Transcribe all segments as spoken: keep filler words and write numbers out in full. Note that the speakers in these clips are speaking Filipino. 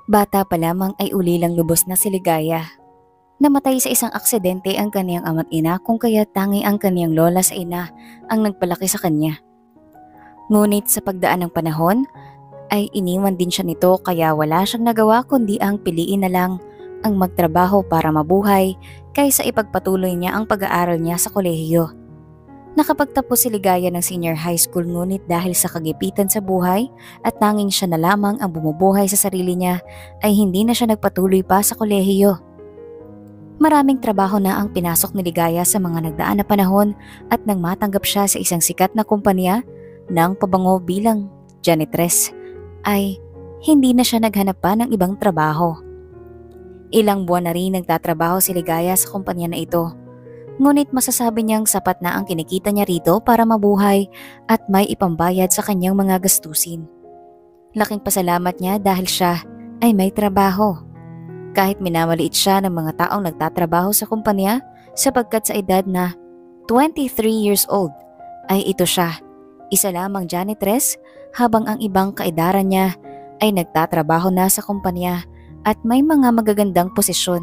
Bata pa lamang ay ulilang lubos na si Ligaya. Namatay sa isang aksidente ang kaniyang ama't ina kung kaya tangi ang kaniyang lola sa ina ang nagpalaki sa kanya. Ngunit sa pagdaan ng panahon ay iniwan din siya nito kaya wala siyang nagawa kundi ang piliin na lang ang magtrabaho para mabuhay kaysa ipagpatuloy niya ang pag-aaral niya sa kolehiyo. Nakapagtapos si Ligaya ng senior high school ngunit dahil sa kagipitan sa buhay at tanging siya na lamang ang bumubuhay sa sarili niya ay hindi na siya nagpatuloy pa sa kolehiyo. Maraming trabaho na ang pinasok ni Ligaya sa mga nagdaan na panahon at nang matanggap siya sa isang sikat na kumpanya ng pabango bilang janitress ay hindi na siya naghanap pa ng ibang trabaho. Ilang buwan na rin nagtatrabaho si Ligaya sa kumpanya na ito. Ngunit masasabi niyang sapat na ang kinikita niya rito para mabuhay at may ipambayad sa kanyang mga gastusin. Laking pasalamat niya dahil siya ay may trabaho. Kahit minamaliit siya ng mga taong nagtatrabaho sa kumpanya sapagkat sa edad na twenty-three years old ay ito siya, isa lamang janitress habang ang ibang kaedaran niya ay nagtatrabaho na sa kumpanya at may mga magagandang posisyon.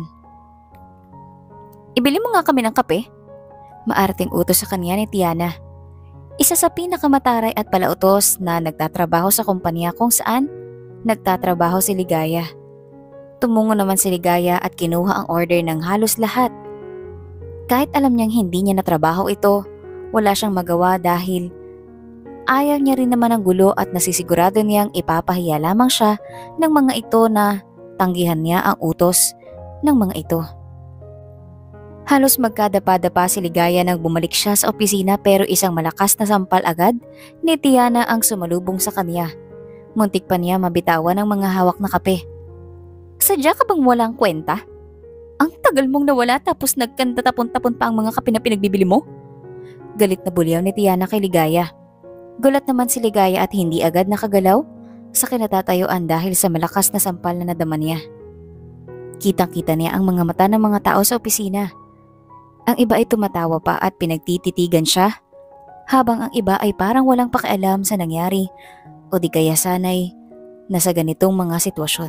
"Ibili mo nga kami ng kape?" Maarting utos sa kanya ni Tiana. Isa sa pinakamataray at palautos na nagtatrabaho sa kumpanya kung saan nagtatrabaho si Ligaya. Tumungo naman si Ligaya at kinuha ang order ng halos lahat. Kahit alam niyang hindi niya natrabaho ito, wala siyang magawa dahil ayaw niya rin naman ng gulo at nasisigurado niyang ipapahiya lamang siya ng mga ito na tanggihan niya ang utos ng mga ito. Halos magkadapa-dapa si Ligaya nang bumalik siya sa opisina pero isang malakas na sampal agad ni Tiana ang sumalubong sa kanya. Muntik pa niya mabitawan ang mga hawak na kape. "Sadya ka bang walang kwenta? Ang tagal mong nawala tapos nagkantatapon-tapon pa ang mga kape na pinagbibili mo?" Galit na bulyaw ni Tiana kay Ligaya. Gulat naman si Ligaya at hindi agad nakagalaw sa kinatatayuan dahil sa malakas na sampal na nadama niya. Kitang-kita niya ang mga mata ng mga tao sa opisina. Ang iba ay tumatawa pa at pinagtititigan siya, habang ang iba ay parang walang pakialam sa nangyari o di kaya sanay nasa ganitong mga sitwasyon.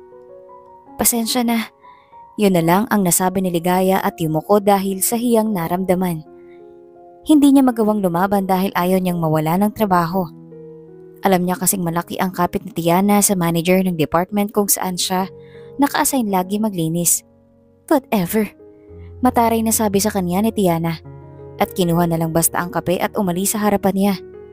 "Pasensya na," yun na lang ang nasabi ni Ligaya at yumuko dahil sa hiyang naramdaman. Hindi niya magawang lumaban dahil ayaw niyang mawala ng trabaho. Alam niya kasing malaki ang kapit ni Tiana sa manager ng department kung saan siya naka-assign lagi maglinis. Whatever. Mataray na sabi sa kanya ni Tiana at kinuha na lang basta ang kape at umalis sa harapan niya.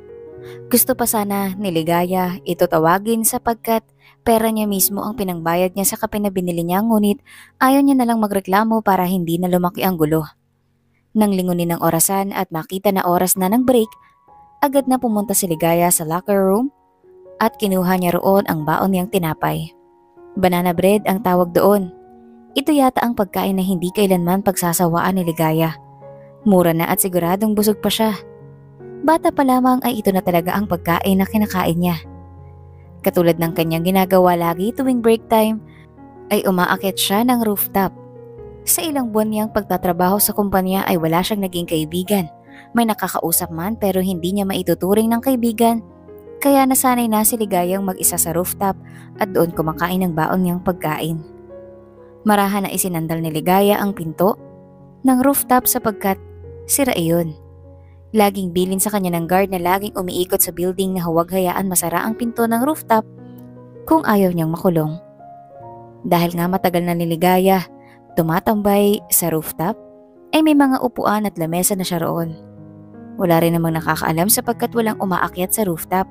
Gusto pa sana ni Ligaya ito tawagin sapagkat pera niya mismo ang pinangbayad niya sa kape na binili niya ngunit ayaw niya na lang magreklamo para hindi na lumaki ang gulo. Nang lingunin ng orasan at makita na oras na ng break, agad na pumunta si Ligaya sa locker room at kinuha niya roon ang baon niyang tinapay. Banana bread ang tawag doon. Ito yata ang pagkain na hindi kailanman pagsasawaan ni Ligaya. Mura na at siguradong busog pa siya. Bata pa lamang ay ito na talaga ang pagkain na kinakain niya. Katulad ng kanyang ginagawa lagi tuwing break time, ay umaakyat siya ng rooftop. Sa ilang buwan niyang pagtatrabaho sa kumpanya ay wala siyang naging kaibigan. May nakakausap man pero hindi niya maituturing ng kaibigan. Kaya nasanay na si Ligayang mag-isa sa rooftop at doon kumakain ng baon niyang pagkain. Marahan na isinandal ni Ligaya ang pinto ng rooftop sapagkat sira iyon. Laging bilin sa kanya ng guard na laging umiikot sa building na huwag hayaan masara ang pinto ng rooftop kung ayaw niyang makulong. Dahil nga matagal na ni Ligaya tumatambay sa rooftop, ay may mga upuan at lamesa na siya roon. Wala rin namang nakakaalam sapagkat walang umaakyat sa rooftop.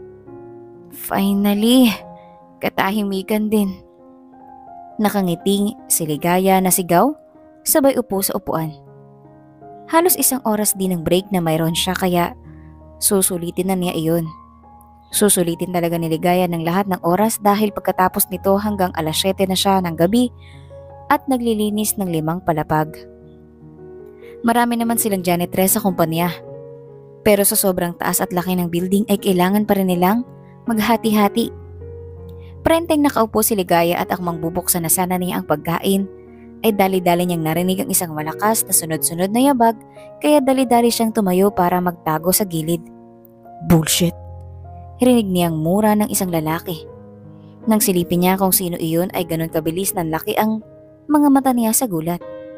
Finally, katahimikan din. Nakangiting si Ligaya na sigaw, sabay upo sa upuan. Halos isang oras din ng break na mayroon siya kaya susulitin na niya iyon. Susulitin talaga ni Ligaya ng lahat ng oras dahil pagkatapos nito hanggang alas siyete na siya ng gabi at naglilinis ng limang palapag. Marami naman silang janitress sa kumpanya. Pero sa sobrang taas at laki ng building ay kailangan pa rin nilang maghati-hati. Prenteng nakaupo si Ligaya at akmang bubuksan na sana niya ang pagkain, ay dali-dali niyang narinig ang isang malakas na sunod-sunod na yabag kaya dali-dali siyang tumayo para magtago sa gilid. Bullshit! Rinig niyang mura ng isang lalaki. Nang silipin niya kung sino iyon ay ganun kabilis ng laki ang mga mata niya sa gulat.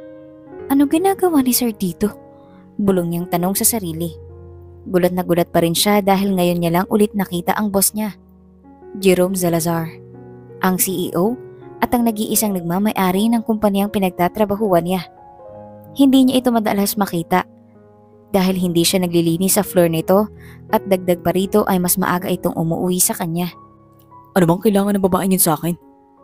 Ano ginagawa ni Sir dito? Bulong niyang tanong sa sarili. Gulat na gulat pa rin siya dahil ngayon niya lang ulit nakita ang boss niya. Jerome Salazar, ang C E O at ang nag-iisang nagmamay-ari ng kumpanyang pinagtatrabahuan niya. Hindi niya ito madalas makita dahil hindi siya naglilinis sa floor nito at dagdag pa rito ay mas maaga itong umuwi sa kanya. Ano bang kailangan ng babaeng yun sa akin?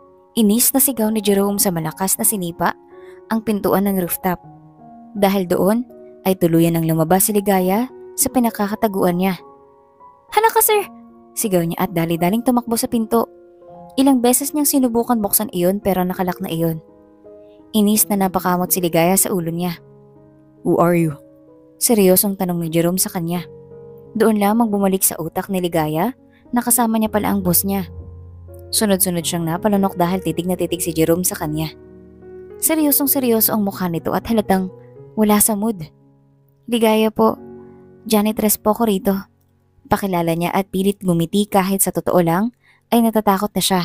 Inis na sigaw ni Jerome sa malakas na sinipa ang pintuan ng rooftop. Dahil doon ay tuluyan ng lumabas si Ligaya sa pinakakataguan niya. Hala ka sir! Sigaw niya at dali-daling tumakbo sa pinto. Ilang beses niyang sinubukan buksan iyon pero nakalak na iyon. Inis na napakamot si Ligaya sa ulo niya. Who are you? Seryosong tanong ni Jerome sa kanya. Doon lamang bumalik sa utak ni Ligaya na kasama niya pala ang boss niya. Sunod-sunod siyang napalunok dahil titig na titig si Jerome sa kanya. Seryosong seryoso ang mukha nito at halatang wala sa mood. Ligaya po, janitress po ko rito. Pakilala niya at pilit gumiti kahit sa totoo lang ay natatakot na siya.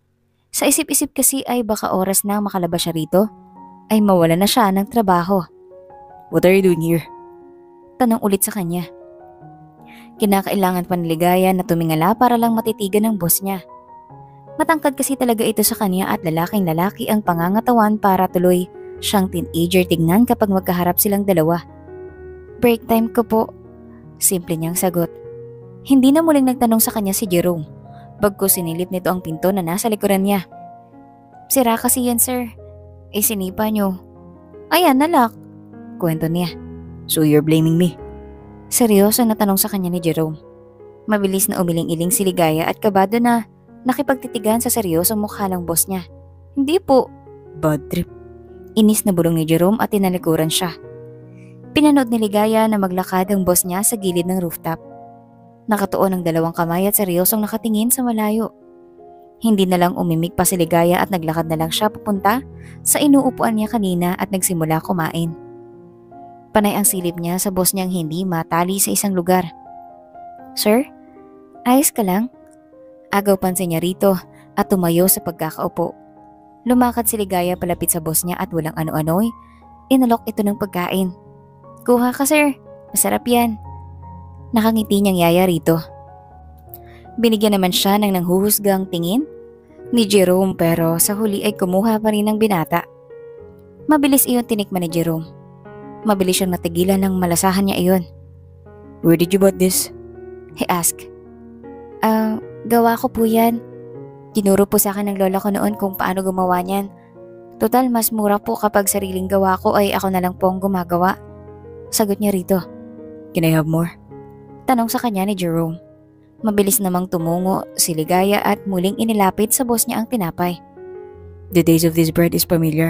Sa isip-isip kasi ay baka oras na makalabas siya rito ay mawala na siya ng trabaho. What are you doing here? Tanong ulit sa kanya. Kinakailangan pa ni Ligaya na tumingala para lang matitigan ng boss niya. Matangkad kasi talaga ito sa kanya at lalaking lalaki ang pangangatawan para tuloy siyang teenager tignan kapag magkaharap silang dalawa. Break time ko po. Simple niyang sagot. Hindi na muling nagtanong sa kanya si Jerome. Bagkus sinilip nito ang pinto na nasa likuran niya. Sira kasi yan sir. Eh sinipa niyo. Ayan nalak. Kwento niya. So you're blaming me? Seryoso na tanong sa kanya ni Jerome. Mabilis na umiling-iling si Ligaya at kabado na nakipagtitigan sa seryosong mukha ng boss niya. Hindi po. Bad trip. Inis na bulong ni Jerome at tinalikuran siya. Pinanood ni Ligaya na maglakad ang boss niya sa gilid ng rooftop. Nakatuon ang dalawang kamay at seryosong nakatingin sa malayo. Hindi na lang umimik pa si Ligaya at naglakad na lang siya papunta sa inuupuan niya kanina at nagsimula kumain. Panay ang silip niya sa boss niyang hindi matali sa isang lugar. Sir, ayos ka lang? Agaw pansin niya rito at tumayo sa pagkakaupo. Lumakad si Ligaya palapit sa boss niya at walang ano-ano'y inalok ito ng pagkain. Kuha ka sir, masarap yan. Nakangiti niyang yaya rito. Binigyan naman siya ng nanghuhusgang tingin ni Jerome pero sa huli ay kumuha pa rin ng binata. Mabilis iyon tinikman ni Jerome. Mabilis siyang natigilan ng malasahan niya iyon. Where did you bought this? He asked. Ah, uh, gawa ko po yan. Tinuro po sa akin ng lola ko noon kung paano gumawa niyan. Total, mas mura po kapag sariling gawa ko ay ako na lang po ang gumagawa. Sagot niya rito. Can I have more? Tanong sa kanya ni Jerome. Mabilis namang tumungo si Ligaya at muling inilapit sa boss niya ang tinapay. The taste of this bread is familiar.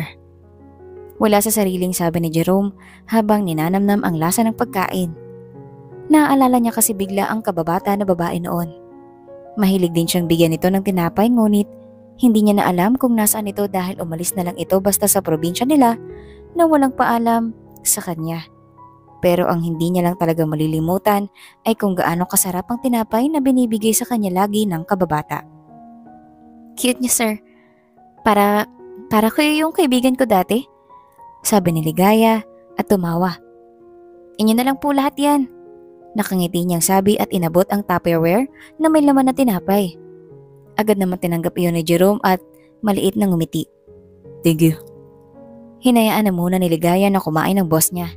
Wala sa sariling sabi ni Jerome habang ninanamnam ang lasa ng pagkain. Naaalala niya kasi bigla ang kababata na babae noon. Mahilig din siyang bigyan ito ng tinapay ngunit hindi niya na alam kung nasaan ito dahil umalis na lang ito basta sa probinsya nila na walang paalam sa kanya. Pero ang hindi niya lang talaga malilimutan ay kung gaano kasarap ang tinapay na binibigay sa kanya lagi ng kababata. Cute niya sir. Para, para kayo yung kaibigan ko dati. Sabi ni Ligaya at tumawa. Inyo na lang po lahat yan. Nakangiti niyang sabi at inabot ang Tupperware na may laman na tinapay. Agad naman tinanggap iyon ni Jerome at maliit na ngumiti. Thank you. Hinayaan na muna ni Ligaya na kumain ng boss niya.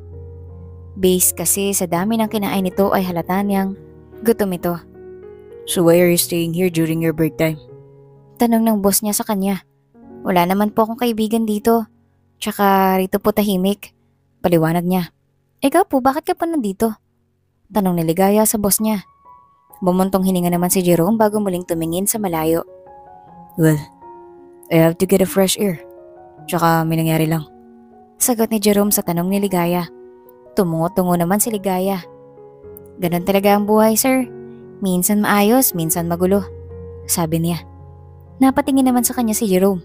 Base kasi sa dami ng kinain nito ay halata niyang gutom ito. So why are you staying here during your break time? Tanong ng boss niya sa kanya. Wala naman po akong kaibigan dito. Tsaka rito po tahimik. Paliwanag niya. Ikaw po, bakit ka pa nandito? Tanong ni Ligaya sa boss niya. Bumuntong hininga naman si Jerome bago muling tumingin sa malayo. Well, I have to get a fresh air. Tsaka may nangyari lang. Sagot ni Jerome sa tanong ni Ligaya. Tumungo-tungo naman si Ligaya. Ganon talaga ang buhay, sir. Minsan maayos, minsan magulo. Sabi niya. Napatingin naman sa kanya si Jerome.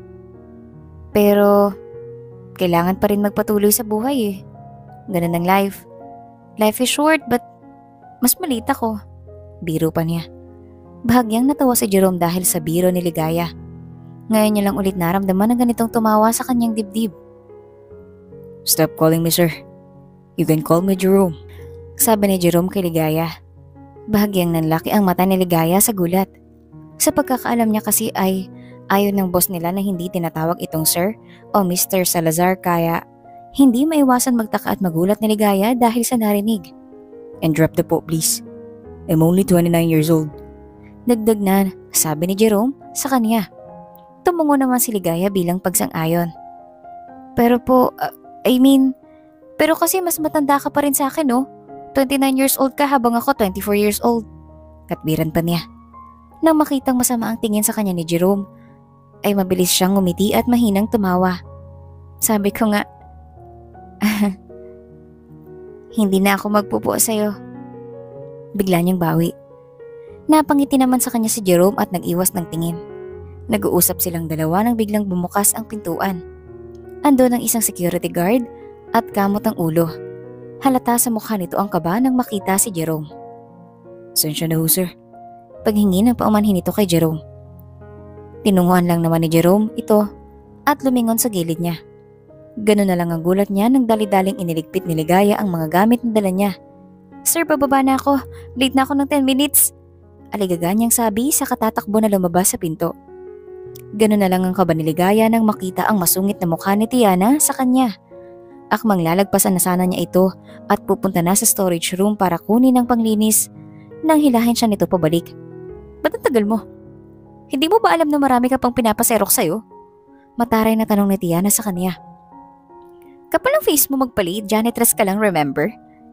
Pero kailangan pa rin magpatuloy sa buhay eh. Ganun ang life. Life is short but mas maliit ako. Biro pa niya. Bahagyang natawa si Jerome dahil sa biro ni Ligaya. Ngayon niya lang ulit naramdaman na ganitong tumawa sa kanyang dibdib. Stop calling me sir. You can call me Jerome. Sabi ni Jerome kay Ligaya. Bahagyang nanlaki ang mata ni Ligaya sa gulat. Sa pagkakaalam niya kasi ay ayaw ng boss nila na hindi tinatawag itong sir o mister Salazar kaya hindi maiwasan magtaka at magulat ni Ligaya dahil sa narinig. And drop the po please. I'm only twenty-nine years old. Dagdag na sabi ni Jerome sa kanya. Tumungo naman si Ligaya bilang pagsang-ayon. Pero po, uh, I mean, pero kasi mas matanda ka pa rin sa akin no? twenty-nine years old ka habang ako twenty-four years old. Katbiran pa niya. Nang makitang masama ang tingin sa kanya ni Jerome, ay mabilis siyang ngumiti at mahinang tumawa. Sabi ko nga, hindi na ako magpupo sa'yo. Bigla niyang bawi. Napangiti naman sa kanya si Jerome at nag-iwas ng tingin. Nag-uusap silang dalawa nang biglang bumukas ang pintuan. Ando ng isang security guard at kamot ang ulo. Halata sa mukha nito ang kaba nang makita si Jerome. Sensya na ho sir. Paghingi ng paumanhin nito kay Jerome. Tinunguan lang naman ni Jerome ito at lumingon sa gilid niya. Ganun na lang ang gulat niya nang dali-daling iniligpit ni Ligaya ang mga gamit na dala niya. Sir, bababa na ako. Late na ako ng ten minutes. Aligaga niyang sabi sa katatakbo na lumabas sa pinto. Ganun na lang ang kaba ni Ligaya nang makita ang masungit na mukha ni Tiana sa kanya. Akmang lalagpasan na sana niya ito at pupunta na sa storage room para kunin ang panglinis nang hilahin siya nito pabalik. Ba't ang tagal mo? Hindi mo ba alam na marami ka pang pinapaserok sa'yo? Mataray na tanong ni Tiana sa kanya. Kapal ang face mo magpalit, janitress ka lang, remember?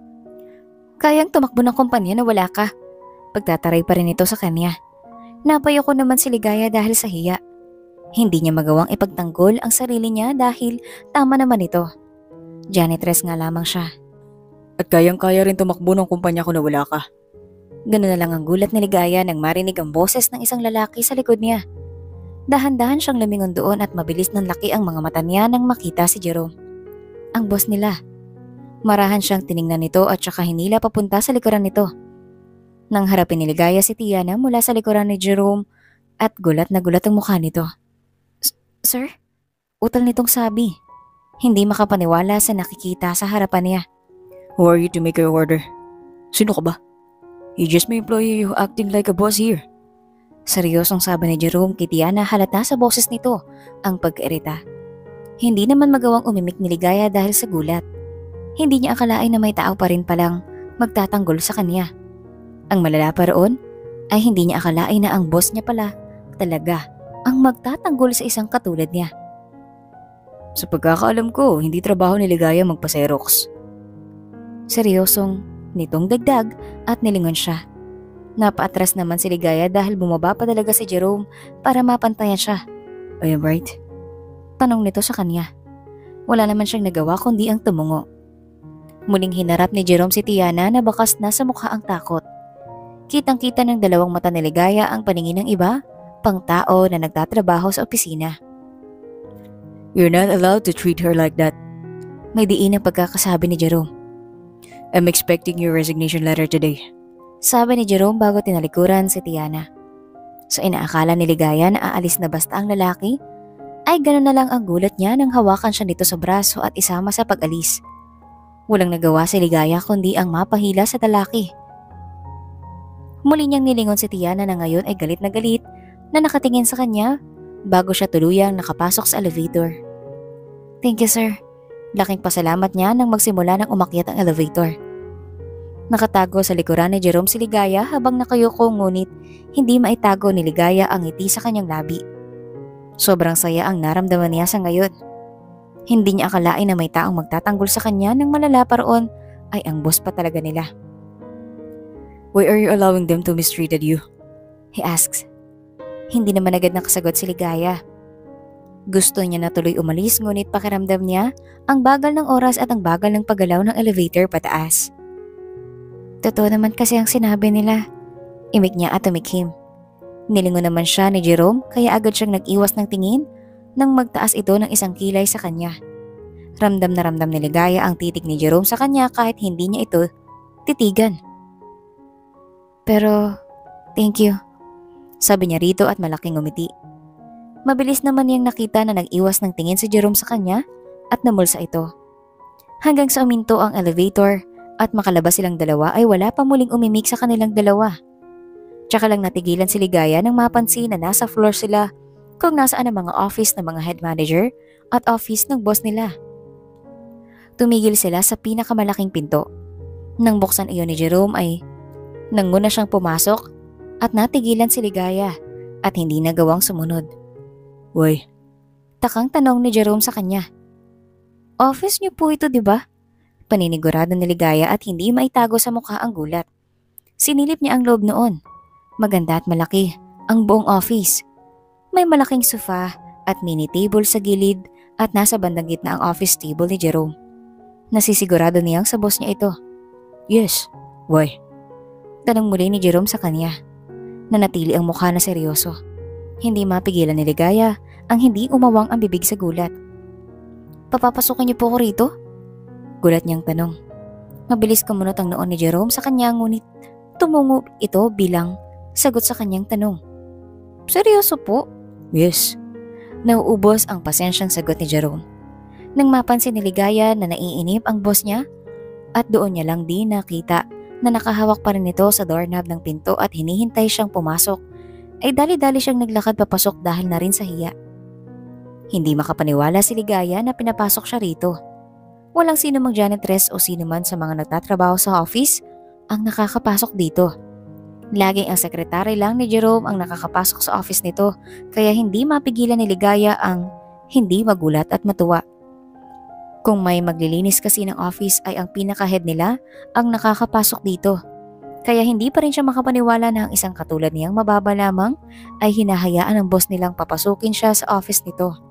Kayang tumakbo ng kumpanya na wala ka. Pagtataray pa rin ito sa kanya. Napayo ko naman si Ligaya dahil sa hiya. Hindi niya magawang ipagtanggol ang sarili niya dahil tama naman ito. Janitress nga lamang siya. At kayang-kaya rin tumakbo ng kumpanya ko na wala ka. Ganun na lang ang gulat ni Ligaya nang marinig ang boses ng isang lalaki sa likod niya. Dahan-dahan siyang lumingon doon at mabilis ng laki ang mga mata niya nang makita si Jerome. Ang boss nila. Marahan siyang tiningnan nito at saka hinila papunta sa likuran nito. Nang harapin ni Ligaya si Tiana mula sa likuran ni Jerome at gulat na gulat ang mukha nito. Sir? Utal nitong sabi. Hindi makapaniwala sa nakikita sa harapan niya. Who are you to make your order? Sino ka ba? You just my employee who acting like a boss here. Seryosong sabi ni Jerome kay Tiana halata sa boses nito ang pag-irita. Hindi naman magawang umimik ni Ligaya dahil sa gulat. Hindi niya akalain na may tao pa rin palang magtatanggol sa kanya. Ang malala pa roon ay hindi niya akalain na ang boss niya pala talaga ang magtatanggol sa isang katulad niya. Sa pagkakaalam ko, hindi trabaho ni Ligaya magpa-Xerox. Seryosong nitong dagdag at nilingon siya. Napaatras naman si Ligaya dahil bumaba pa talaga si Jerome para mapantayan siya. I am right? Tanong nito sa kanya. Wala naman siyang nagawa kundi ang tumungo. Muling hinarap ni Jerome si Tiana na bakas na sa mukha ang takot. Kitang-kita ng dalawang mata ni Ligaya ang paningin ng iba, pang tao na nagtatrabaho sa opisina. You're not allowed to treat her like that. May diin ang pagkakasabi ni Jerome. I'm expecting your resignation letter today. Sabi ni Jerome bago tinalikuran si Tiana. Sa inaakala ni Ligaya na aalis na basta ang lalaki, ay gano'n na lang ang gulat niya nang hawakan siya nito sa braso at isama sa pag-alis. Walang nagawa si Ligaya kundi ang mapahila sa lalaki. Muli niyang nilingon si Tiana na ngayon ay galit na galit na nakatingin sa kanya bago siya tuluyang nakapasok sa elevator. Thank you sir. Laking pasalamat niya nang magsimula ng umakyat ang elevator. Nakatago sa likuran ni Jerome si Ligaya habang nakayuko ngunit hindi maitago ni Ligaya ang ngiti sa kanyang labi. Sobrang saya ang naramdaman niya sa ngayon. Hindi niya akalain na may taong magtatanggol sa kanya nang malala pa roon ay ang boss pa talaga nila. Why are you allowing them to mistreated you? He asks. Hindi naman agad nakasagot si Ligaya. Gusto niya na tuloy umalis ngunit pakiramdam niya ang bagal ng oras at ang bagal ng paggalaw ng elevator pataas. Totoo naman kasi ang sinabi nila. Imik niya at tumikhim. Nilingon naman siya ni Jerome kaya agad siyang nag-iwas ng tingin nang magtaas ito ng isang kilay sa kanya. Ramdam na ramdam ni Ligaya ang titig ni Jerome sa kanya kahit hindi niya ito titigan. Pero, thank you. Sabi niya rito at malaking ngumiti. Mabilis naman niyang nakita na nag-iwas ng tingin si Jerome sa kanya at namulsa ito. Hanggang sa uminto ang elevator at makalabas silang dalawa ay wala pa muling umimik sa kanilang dalawa. Tsaka lang natigilan si Ligaya nang mapansin na nasa floor sila kung nasaan ang mga office ng mga head manager at office ng boss nila. Tumigil sila sa pinakamalaking pinto. Nang buksan iyon ni Jerome ay nanguna siyang pumasok at natigilan si Ligaya at hindi nagawang sumunod. Why? Takang tanong ni Jerome sa kanya. Office niyo po ito, di ba? Paninigurado ni Ligaya at hindi maitago sa mukha ang gulat. Sinilip niya ang loob noon. Maganda at malaki ang buong office. May malaking sofa at mini table sa gilid at nasa bandang gitna ang office table ni Jerome. Nasisigurado niyang sa boss niya ito. Yes. Why? Tanong muli ni Jerome sa kanya. Nanatili ang mukha na seryoso. Hindi mapigilan ni Ligaya ang hindi umawang ang bibig sa gulat. Papapasukin niyo po ako rito? Gulat niyang tanong. Mabilis kumunot ang noon ni Jerome sa kanya ngunit tumungo ito bilang sagot sa kanyang tanong. Seryoso po? Yes. Nauubos ang pasensyang sagot ni Jerome. Nang mapansin ni Ligaya na naiinip ang boss niya at doon niya lang din nakita na nakahawak pa rin ito sa doorknob ng pinto at hinihintay siyang pumasok, ay dali-dali siyang naglakad papasok dahil na rin sa hiya. Hindi makapaniwala si Ligaya na pinapasok siya rito. Walang sino mang janitress o sino man sa mga nagtatrabaho sa office ang nakakapasok dito. Laging ang sekretary lang ni Jerome ang nakakapasok sa office nito kaya hindi mapigilan ni Ligaya ang hindi magulat at matuwa. Kung may maglilinis kasi ng office ay ang pinaka-head nila ang nakakapasok dito. Kaya hindi pa rin siya makapaniwala na ang isang katulad niyang mababa lamang ay hinahayaan ng boss nilang papasukin siya sa office nito.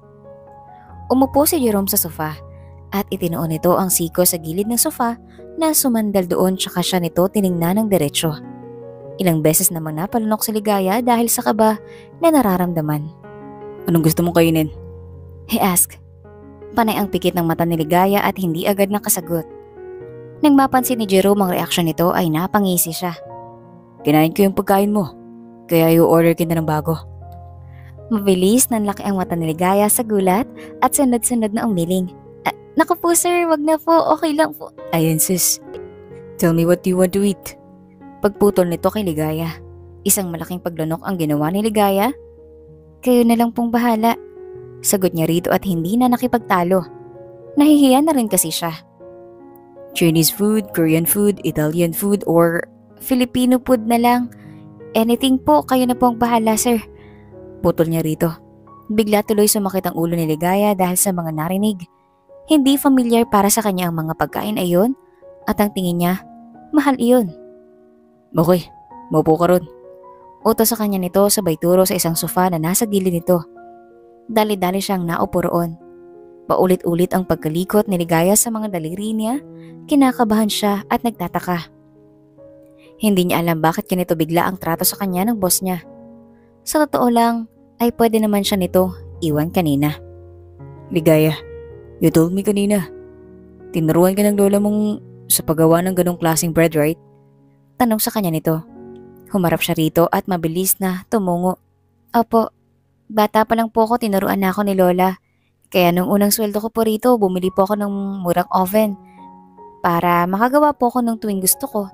Umupo si Jerome sa sofa at itinuon nito ang siko sa gilid ng sofa na sumandal doon tsaka siya nito tiningnan ng diretsyo. Ilang beses namang napalunok si Ligaya dahil sa kaba na nararamdaman. Anong gusto mong kainin? He asked. Panay ang pikit ng mata ni Ligaya at hindi agad nakasagot. Nang mapansin ni Jerome ang reaksyon nito ay napangisi siya. Kinain ko yung pagkain mo, kaya i-order kita ng bago. Mabilis nanlaki ang mata ni Ligaya sa gulat at sunod-sunod na umiling. Ah, naku po sir, wag na po, okay lang po. Ayun sis, tell me what you want to eat. Pagputol nito kay Ligaya, isang malaking paglunok ang ginawa ni Ligaya. Kayo na lang pong bahala. Sagot niya rito at hindi na nakipagtalo. Nahihiya na rin kasi siya. Chinese food, Korean food, Italian food, or Filipino food na lang. Anything po, kayo na po ang bahala sir. Putol niya rito. Bigla tuloy sumakit ang ulo ni Ligaya dahil sa mga narinig. Hindi familiar para sa kanya ang mga pagkain ayon at ang tingin niya, mahal iyon. Okay, maupo ka ron. Utos sa kanya nito sabay turo sa isang sofa na nasa gilid nito. Dali-dali siyang naupo roon. Paulit-ulit ang pagkalikot ni Ligaya sa mga daliri niya, kinakabahan siya at nagtataka. Hindi niya alam bakit ganito bigla ang trato sa kanya ng boss niya. Sa totoo lang, ay pwede naman siya nito iwan kanina. Ligaya, you told me kanina. Tinuruan ka ng lola mong sa paggawa ng ganong klaseng bread, right? Tanong sa kanya nito. Humarap siya rito at mabilis na tumungo. Opo. Bata pa lang po ako, tinuruan na ako ni Lola. Kaya nung unang sweldo ko po rito, bumili po ako ng murang oven para makagawa po ako ng tuwing gusto ko.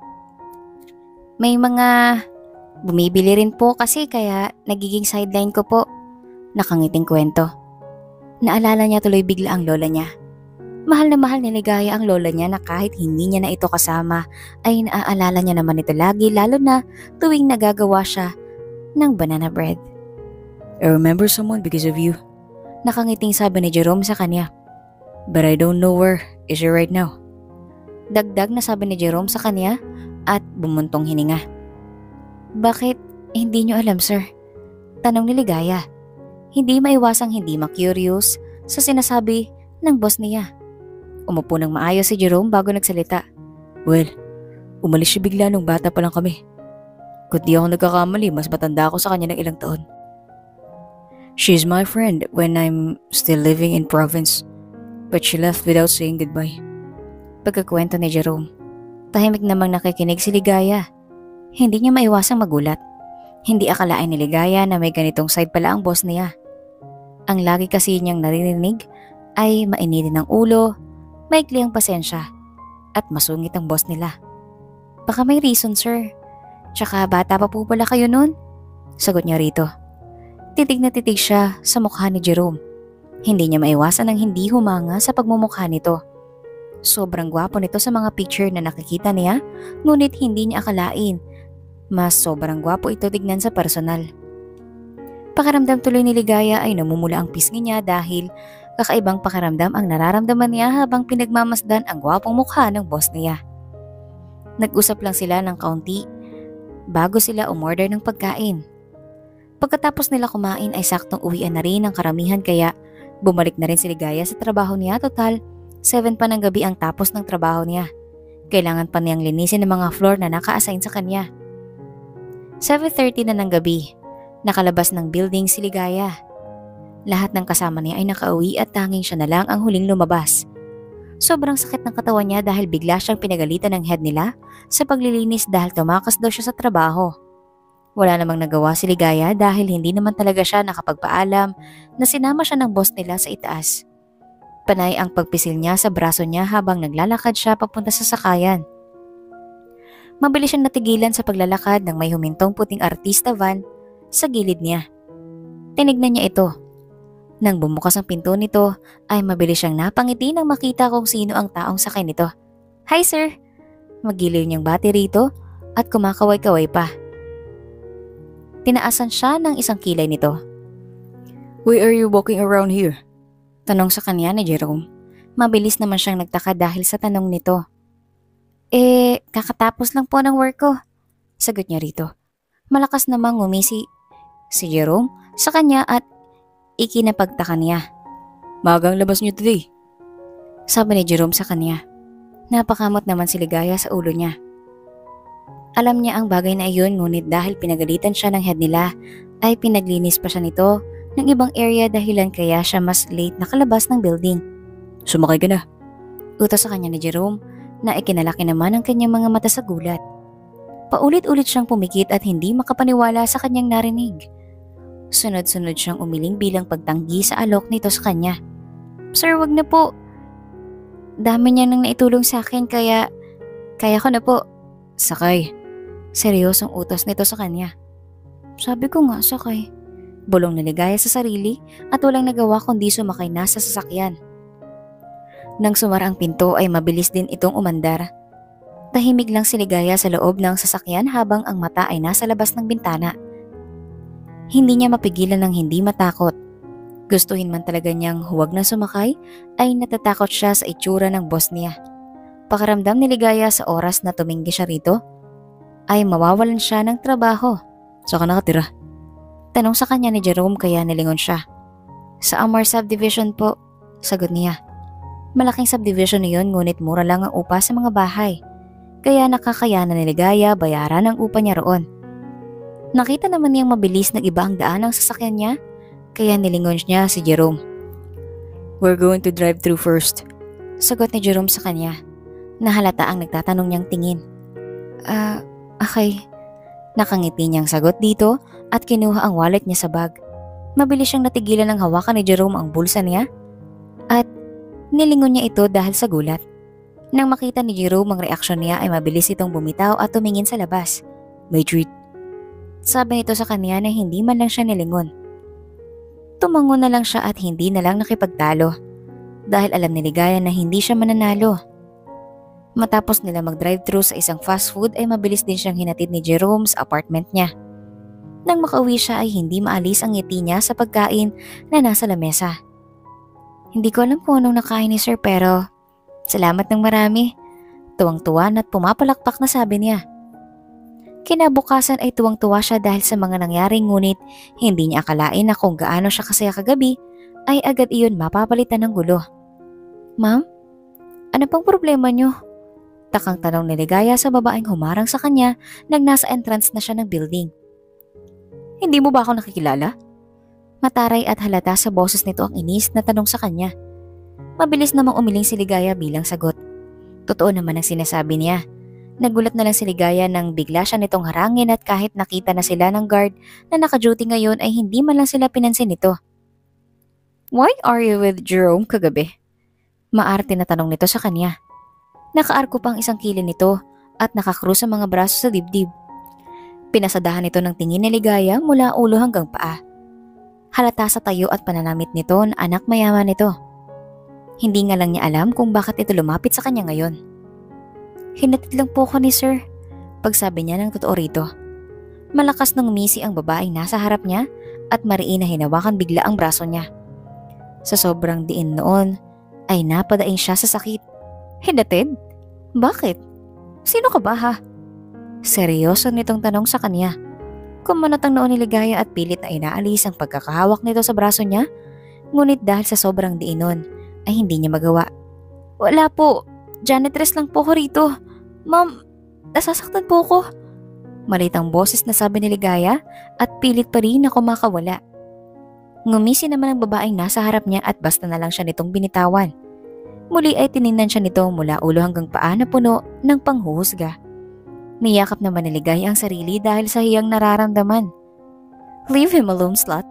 May mga bumibili rin po kasi kaya nagiging sideline ko po. Nakangiting kwento. Naalala niya tuloy bigla ang lola niya. Mahal na mahal ni Ligaya ang lola niya na kahit hindi niya na ito kasama ay naaalala niya naman ito lagi lalo na tuwing nagagawa siya ng banana bread. I remember someone because of you. Nakangiting sabi ni Jerome sa kanya. But I don't know where is she right now. Dagdag na sabi ni Jerome sa kanya at bumuntong hininga. Bakit hindi niyo alam sir? Tanong ni Ligaya. Hindi maiwasang hindi ma-curious sa sinasabi ng boss niya. Umupo ng maayos si Jerome bago nagsalita. Well, umalis siya bigla nung bata pa lang kami. Kung di ako nagkakamali, mas matanda ako sa kanya ng ilang taon. She's my friend when I'm still living in province, but she left without saying goodbye. Pagkakwento ni Jerome, tahimik namang nakikinig si Ligaya. Hindi niya maiwasang magulat. Hindi akalain ni Ligaya na may ganitong side pala ang boss niya. Ang lagi kasi niyang naririnig ay mainitin ng ulo, maikli ang pasensya, at masungit ang boss nila. Baka may reason, sir. Tsaka bata pa po pala kayo nun? Sagot niya rito. Titig na titig siya sa mukha ni Jerome. Hindi niya maiwasan ang hindi humanga sa pagmumukha nito. Sobrang gwapo nito sa mga picture na nakikita niya, ngunit hindi niya akalain mas sobrang gwapo ito tignan sa personal. Pakaramdam tuloy ni Ligaya ay namumula ang pisngi niya dahil kakaibang pakaramdam ang nararamdaman niya habang pinagmamasdan ang gwapong mukha ng boss niya. Nag-usap lang sila ng kaunti bago sila umorder ng pagkain. Pagkatapos nila kumain ay saktong uwian na rin ang karamihan kaya bumalik na rin si Ligaya sa trabaho niya. Total, seven pa ng gabi ang tapos ng trabaho niya. Kailangan pa niyang linisin ang mga floor na naka-assign sa kanya. seven thirty na ng gabi, nakalabas ng building si Ligaya. Lahat ng kasama niya ay nakauwi at tanging siya na lang ang huling lumabas. Sobrang sakit ng katawan niya dahil bigla siyang pinagalitan ng head nila sa paglilinis dahil tumakas daw siya sa trabaho. Wala namang nagawa si Ligaya dahil hindi naman talaga siya nakapagpaalam na sinama siya ng boss nila sa itaas. Panay ang pagpisil niya sa braso niya habang naglalakad siya papunta sa sakayan. Mabilis siyang natigilan sa paglalakad nang may humintong puting artista van sa gilid niya. Tinignan niya ito. Nang bumukas ang pinto nito ay mabilis siyang napangiti nang makita kung sino ang taong sakay nito. Hi sir! Magiliw niyang bati rito at kumakaway-kaway pa. Tinaasan siya ng isang kilay nito. Why are you walking around here? Tanong sa kanya ni Jerome. Mabilis naman siyang nagtaka dahil sa tanong nito. Eh, kakatapos lang po ng work ko. Sagot niya rito. Malakas namang ngumisi si Jerome sa kanya at ikinapagtaka niya. Magang labas niyo today. Sabi ni Jerome sa kanya. Napakamot naman si Ligaya sa ulo niya. Alam niya ang bagay na iyon ngunit dahil pinagalitan siya ng head nila ay pinaglinis pa siya nito ng ibang area dahilan kaya siya mas late nakalabas ng building. Sumakay ka na. Utos sa kanya ni Jerome na ikinalaki naman ang kanyang mga mata sa gulat. Paulit-ulit siyang pumikit at hindi makapaniwala sa kanyang narinig. Sunod-sunod siyang umiling bilang pagtanggi sa alok nito sa kanya. Sir, wag na po. Dami niya nang naitulong sa akin kaya kaya ko na po. Sakay. Seryosong utos nito sa kanya. Sabi ko nga, sakay. Bulong na Ligaya sa sarili at walang nagawa kundi sumakay na sa sasakyan. Nang sumara ang pinto ay mabilis din itong umandar. Tahimik lang si Ligaya sa loob ng sasakyan habang ang mata ay nasa labas ng bintana. Hindi niya mapigilan ng hindi matakot. Gustuhin man talaga niyang huwag na sumakay ay natatakot siya sa itsura ng boss niya. Pakaramdam ni Ligaya sa oras na tuminggi siya rito ay mawawalan siya ng trabaho. Saan ka nakatira? Tanong sa kanya ni Jerome kaya nilingon siya. Sa Amor Subdivision po, sagot niya. Malaking subdivision niyon ngunit mura lang ang upa sa mga bahay. Kaya nakakayanan ni Ligaya bayaran ang upa niya roon. Nakita naman niyang mabilis nag-iba ang daan ng sasakyan niya kaya nilingon niya si Jerome. We're going to drive through first. Sagot ni Jerome sa kanya. Nahalata ang nagtatanong niyang tingin. Ah, uh, okay. Nakangiti niyang sagot dito at kinuha ang wallet niya sa bag. Mabilis siyang natigilan ng hawakan ni Jerome ang bulsa niya at nilingon niya ito dahil sa gulat. Nang makita ni Jerome ang reaksyon niya ay mabilis itong bumitaw at tumingin sa labas. May treat. Sabi nito sa kanya na hindi man lang siya nilingon. Tumango na lang siya at hindi na lang nakipagtalo dahil alam ni Ligaya na hindi siya mananalo. Matapos nila mag-drive-thru sa isang fast food ay mabilis din siyang hinatid ni Jerome sa apartment niya. Nang makauwi siya ay hindi maalis ang ngiti niya sa pagkain na nasa lamesa. Hindi ko alam kung anong nakain ni sir pero salamat ng marami. Tuwang-tuwa at pumapalakpak na sabi niya. Kinabukasan ay tuwang-tuwa siya dahil sa mga nangyari ngunit hindi niya akalain na kung gaano siya kasaya kagabi ay agad iyon mapapalitan ng gulo. Ma'am, ano pang problema niyo? Takang tanong ni Ligaya sa babaeng humarang sa kanya nang nasa entrance na siya ng building. Hindi mo ba ako nakikilala? Mataray at halata sa boses nito ang inis na tanong sa kanya. Mabilis namang umiling si Ligaya bilang sagot. Totoo naman ang sinasabi niya. Nagulat na lang si Ligaya nang bigla siya nitong harangin at kahit nakita na sila ng guard na naka-duty ngayon ay hindi man lang sila pinansin nito. "Why are you with Jerome kagabi?" Maarte na tanong nito sa kanya. Nakaarko pang isang kilin nito at nakakrus ang mga braso sa dibdib. Pinasadahan nito ng tingin ni Ligaya mula ulo hanggang paa. Halata sa tayo at pananamit nito na anak mayaman nito. Hindi nga lang niya alam kung bakit ito lumapit sa kanya ngayon. "Hinatid lang po ko ni sir," pagsabi niya ng totoo rito. Malakas nang umisi ang babaeng nasa harap niya at mariin na hinawakan bigla ang braso niya. Sa sobrang diin noon ay napadaing siya sa sakit. "Hinatid? Bakit? Sino ka ba ha?" Seryoso nitong tanong sa kanya. Kumunot ang noon ni Ligaya at pilit na inaalis ang pagkakahawak nito sa braso niya, ngunit dahil sa sobrang diin noon ay hindi niya magawa. "Wala po, janitress lang po ko rito. Ma'am, nasasaktan po ko." Malitang boses na sabi ni Ligaya at pilit pa rin na kumakawala. Ngumisi naman ang babaeng nasa harap niya at basta na lang siya nitong binitawan. Muli ay tiningnan siya nito mula ulo hanggang paa na puno ng panghuhusga. Niyakap naman ni Ligaya ang sarili dahil sa hiyang nararamdaman. "Leave him alone, slut.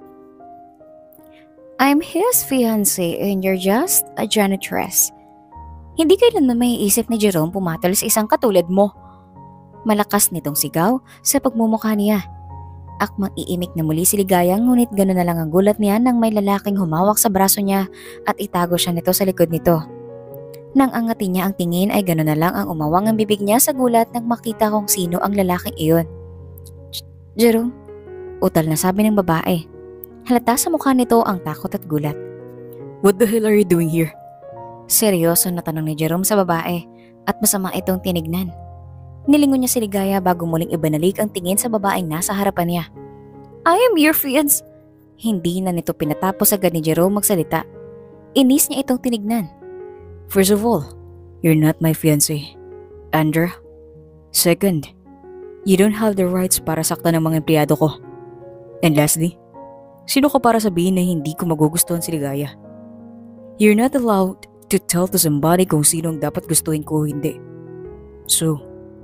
I'm his fiancé and you're just a janitress." Hindi kailanman maiisip ni Jerome pumatol sa isang katulad mo. Malakas nitong sigaw sa pagmumukha niya. Akmang iimik na muli si Ligaya ngunit gano'n na lang ang gulat niya nang may lalaking humawak sa braso niya at itago siya nito sa likod nito. Nang angatin niya ang tingin ay gano'n na lang ang umawang ang bibig niya sa gulat nang makita kung sino ang lalaking iyon. "Jerome?" utal na sabi ng babae. Halata sa mukha nito ang takot at gulat. What the hell are you doing here? Seryoso na tanong ni Jerome sa babae at masama itong tinignan. Nilingon niya si Ligaya bago muling ibanalik ang tingin sa babaeng nasa harapan niya. "I am your fiancé." Hindi na nito pinatapos agad ni Jerome magsalita. Inis niya itong tinignan. First of all, you're not my fiancé, Andra. Second, you don't have the rights para saktan ng mga empleyado ko. And lastly, sino ka para sabihin na hindi ko magugustuhan si Ligaya? You're not allowed to tell to somebody kung sino ang dapat gustuhin ko o hindi. So,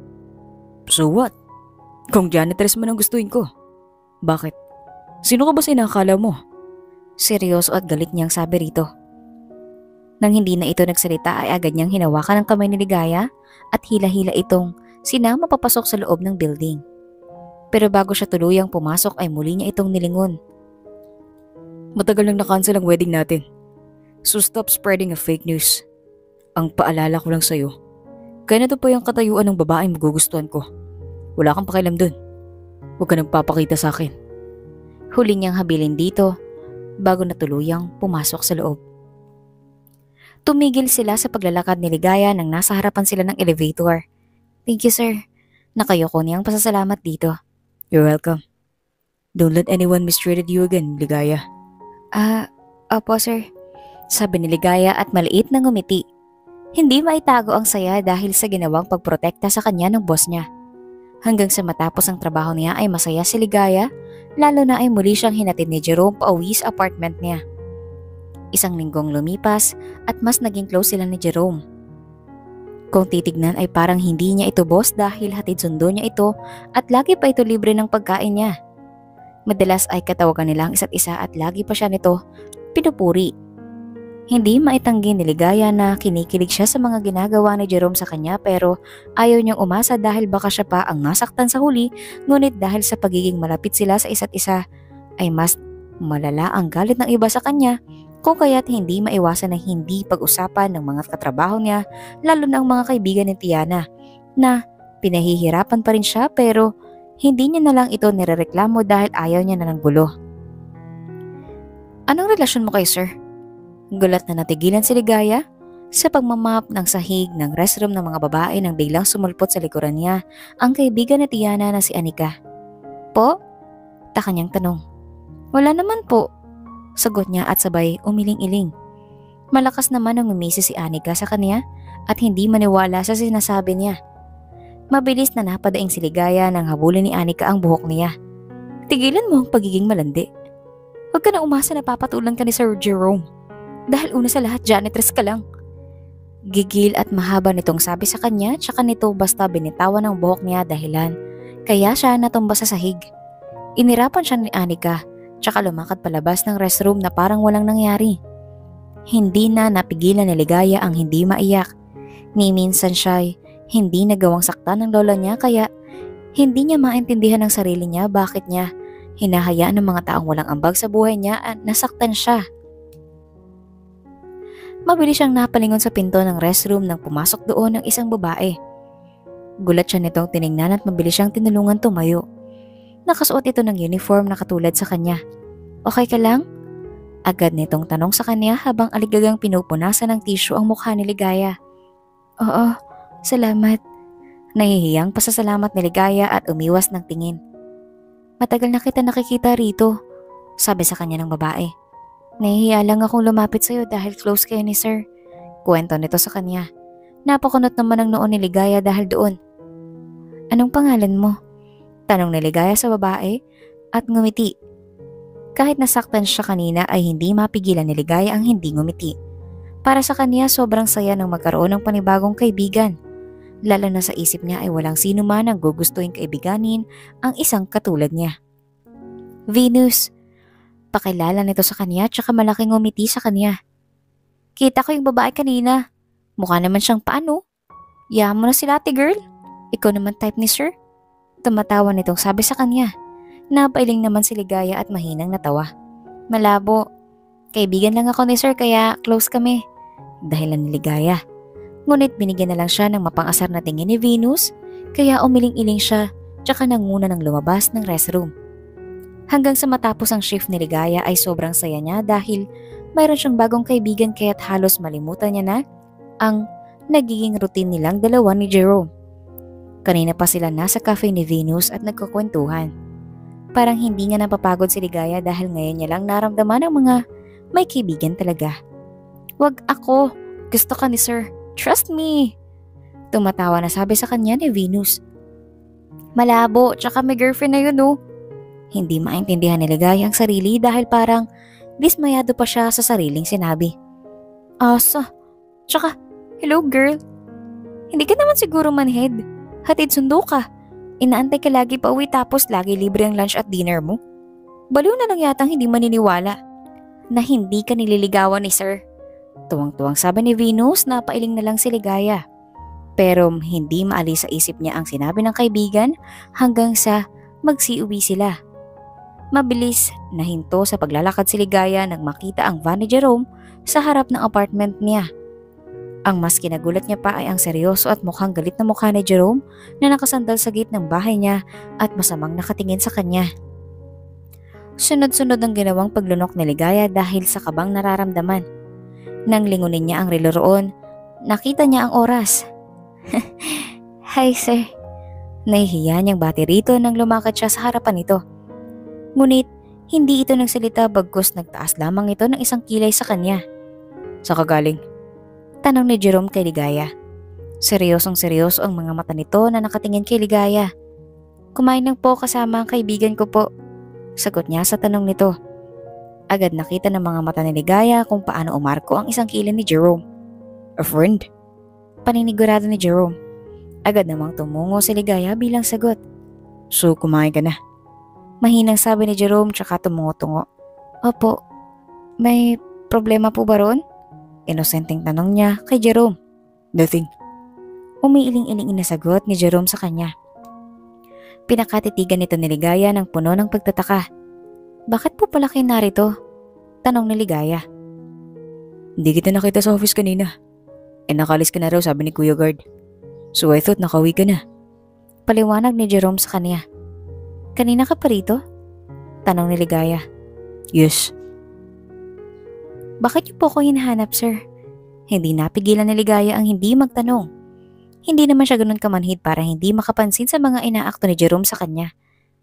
so what? Kung janitress man ang gustuhin ko, bakit? Sino ka ba sa inakala mo? Seryoso at galit niyang sabi rito. Nang hindi na ito nagsalita ay agad niyang hinawakan ang kamay ni Ligaya at hila-hila itong sinama papasok sa loob ng building. Pero bago siya tuluyang pumasok ay muli niya itong nilingon. Matagal nang na-cancel ang wedding natin. So stop spreading a fake news. Ang paalala ko lang sa'yo, kaya na ito pa yung katayuan ng babaeng magugustuhan ko. Wala kang pakialam dun. Huwag ka nagpapakita sa akin. Huli niyang habilin dito bago na tuluyang pumasok sa loob. Tumigil sila sa paglalakad ni Ligaya nang nasa harapan sila ng elevator. "Thank you, sir." Nakayoko niyang pasasalamat dito. You're welcome. Don't let anyone mistreated you again, Ligaya. Ah, uh, opo, sir. Sabi ni Ligaya at maliit na ngumiti. Hindi maitago ang saya dahil sa ginawang pagprotekta sa kanya ng boss niya. Hanggang sa matapos ang trabaho niya ay masaya si Ligaya, lalo na ay muli siyang hinatid ni Jerome pauwi sa apartment niya. Isang linggong lumipas at mas naging close sila ni Jerome. Kung titignan ay parang hindi niya ito boss dahil hatid sundo niya ito at lagi pa ito libre ng pagkain niya. Madalas ay katawagan nila ang isa't isa at lagi pa siya nito pinupuri. Hindi maitanggi ni Ligaya na kinikilig siya sa mga ginagawa ni Jerome sa kanya pero ayaw niyang umasa dahil baka siya pa ang nasaktan sa huli, ngunit dahil sa pagiging malapit sila sa isa't isa ay mas malala ang galit ng iba sa kanya. Kung kaya't hindi maiwasan na hindi pag-usapan ng mga katrabaho niya, lalo na ang mga kaibigan ni Tiana, na pinahihirapan pa rin siya pero hindi niya na lang ito nirereklamo dahil ayaw niya na ng gulo. "Anong relasyon mo kay sir?" Gulat na natigilan si Ligaya sa pagmamap ng sahig ng restroom ng mga babae nang biglang sumulpot sa likuran niya ang kaibigan ni Tiana na si Anika. "Po?" taka niyang tanong. "Wala naman po," sagot niya at sabay umiling-iling. Malakas naman ang umisi si Anika sa kanya at hindi maniwala sa sinasabi niya. Mabilis na napadaing si Ligaya nang habulin ni Anika ang buhok niya. "Tigilan mo ang pagiging malandi. Huwag ka na umasa na papatulan ka ni Sir Jerome. Dahil una sa lahat, janitress ka lang." Gigil at mahaba nitong sabi sa kanya tsaka nito basta binitawan ng buhok niya dahilan. Kaya siya natumba sa sahig. Inirapan siya ni Anika tsaka lumakad palabas ng restroom na parang walang nangyari. Hindi na napigilan ni Ligaya ang hindi maiyak. Ni minsan siya'y hindi nagawang saktan ng lola niya kaya hindi niya maintindihan ng sarili niya bakit niya hinahayaan ng mga taong walang ambag sa buhay niya at nasaktan siya. Mabilis siyang napalingon sa pinto ng restroom nang pumasok doon ng isang babae. Gulat siya nitong tiningnan at mabilis siyang tinulungan tumayo. Nakasuot ito ng uniform na katulad sa kanya. Okay ka lang? Agad nitong tanong sa kanya habang aligagang pinupunasan ng tissue ang mukha ni Ligaya. Oo, salamat. Nahihiyang pasasalamat ni Ligaya at umiwas ng tingin. Matagal na kita nakikita rito, sabi sa kanya ng babae. Nahihiya lang akong lumapit sa'yo dahil close kayo ni sir. Kwento nito sa kanya. Napakunot naman ang noon ni Ligaya dahil doon. Anong pangalan mo? Tanong ni Ligaya sa babae at ngumiti. Kahit nasaktan siya kanina ay hindi mapigilan ni Ligaya ang hindi ngumiti. Para sa kanya sobrang saya ng magkaroon ng panibagong kaibigan. Lalo na sa isip niya ay walang sino man ang gugustuhin kaibiganin ang isang katulad niya. Venus. Pakilala nito sa kanya tsaka malaking ngumiti sa kanya. Kita ko yung babae kanina. Mukha naman siyang paano. Yaman mo na sila ate girl. Ikaw naman type ni sir. Tumatawa nitong sabi sa kanya. Napailing naman si Ligaya at mahinang natawa. Malabo. Kaibigan lang ako ni sir kaya close kami. Dahilan ni Ligaya. Ngunit binigyan na lang siya ng mapang-asar na tingin ni Venus kaya umiling-iling siya tsaka nanguna ng lumabas ng restroom. Hanggang sa matapos ang shift ni Ligaya ay sobrang saya niya dahil mayroon siyang bagong kaibigan kaya't halos malimutan niya na ang nagiging routine nilang dalawa ni Jerome. Kanina pa sila nasa cafe ni Venus at nagkukwentuhan. Parang hindi nga napapagod si Ligaya dahil ngayon niya lang naramdaman ang mga may kaibigan talaga. Wag ako, gusto ka ni sir, trust me. Tumatawa na sabi sa kanya ni Venus. Malabo, tsaka may girlfriend na yun oh. Hindi maintindihan ni Ligaya ang sarili dahil parang dismayado pa siya sa sariling sinabi. Asa? Tsaka, hello girl. Hindi ka naman siguro manhead. Hatid sundo ka. Inaantay ka lagi pa uwi tapos lagi libre ang lunch at dinner mo. Baliw na lang yatang hindi maniniwala na hindi ka nililigawan ni sir. Tuwang-tuwang sabi ni Venus na pailing na lang si Ligaya. Pero hindi maalis sa isip niya ang sinabi ng kaibigan hanggang sa magsiuwi sila. Mabilis nahinto sa paglalakad si Ligaya nang makita ang van ni Jerome sa harap ng apartment niya. Ang mas kinagulat niya pa ay ang seryoso at mukhang galit na mukha ni Jerome na nakasandal sa gate ng bahay niya at masamang nakatingin sa kanya. Sunod-sunod ang ginawang paglunok ni Ligaya dahil sa kabang nararamdaman. Nang lingunin niya ang relo roon, nakita niya ang oras. Hi sir. Nahihiya niyang bati rito nang lumakad siya sa harapan nito. Ngunit hindi ito nagsalita bagkus nagtaas lamang ito ng isang kilay sa kanya. Sa kagaling? Tanong ni Jerome kay Ligaya. Seryosong seryoso ang mga mata nito na nakatingin kay Ligaya. Kumain lang po kasama ang kaibigan ko po. Sagot niya sa tanong nito. Agad nakita ng mga mata ni Ligaya kung paano umarko ang isang kilay ni Jerome. A friend? Paninigurado ni Jerome. Agad namang tumungo si Ligaya bilang sagot. So kumain ka na? Mahinang sabi ni Jerome tsaka tumungo-tungo. Opo, may problema po ba roon? Inosenteng tanong niya kay Jerome. Nothing. Umiiling-iling na sagot ni Jerome sa kanya. Pinakatitigan nito ni Ligaya ng puno ng pagtataka. Bakit po pala kayo narito? Tanong ni Ligaya. Hindi kita nakita sa office kanina. Eh nakalis ka na raw sabi ni Kuya Guard. So I thought nakauwi ka na. Paliwanag ni Jerome sa kanya. Kanina ka pa rito? Tanong ni Ligaya. Yes. Bakit niyo po ako hinahanap, sir? Hindi napigilan ni Ligaya ang hindi magtanong. Hindi naman siya ganun kamanhid para hindi makapansin sa mga inaakto ni Jerome sa kanya.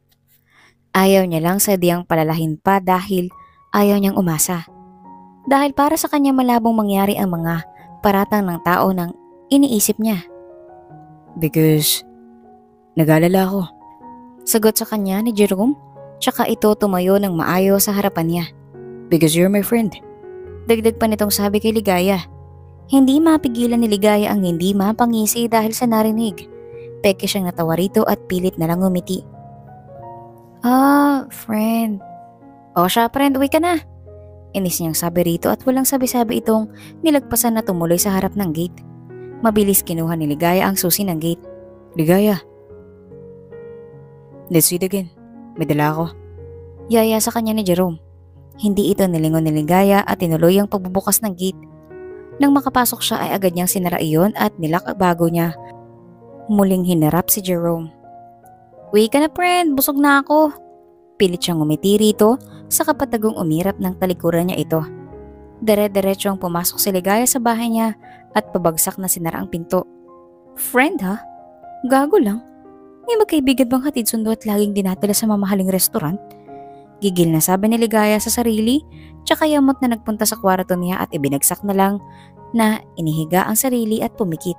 Ayaw niya lang sa diyang palalahin pa dahil ayaw niyang umasa. Dahil para sa kanya malabong mangyari ang mga paratang ng tao nang iniisip niya. Because nag-alala ako. Sagot sa kanya ni Jerome, tsaka ito tumayo ng maayos sa harapan niya. Because you're my friend. Dagdag pa nitong sabi kay Ligaya. Hindi mapigilan ni Ligaya ang hindi mapangisi dahil sa narinig. Peke siyang natawa rito at pilit na lang ngumiti. Ah, friend. O siya friend, uwi ka na. Inis niyang sabi rito at walang sabi-sabi itong nilagpasan na tumuloy sa harap ng gate. Mabilis kinuha ni Ligaya ang susi ng gate. Ligaya. Let's eat again. May dala ako. Yaya sa kanya ni Jerome. Hindi ito nilingon ni Ligaya at tinuloy ang pagbubukas ng gate. Nang makapasok siya ay agad niyang sinara iyon at nilak bago niya. Muling hinarap si Jerome. Uwi ka na friend, busog na ako. Pilit siyang ngumiti rito sa kapatagong umirap ng talikuran niya ito. Dere-derecho ang pumasok si Ligaya sa bahay niya at pabagsak na sinara ang pinto. Friend ha? Gago lang. May magkaibigan bang hatid sundo at laging dinatala sa mamahaling restaurant? Gigil na sabi ni Ligaya sa sarili, tsaka yamot na nagpunta sa kwarto niya at ibinagsak na lang na inihiga ang sarili at pumikit.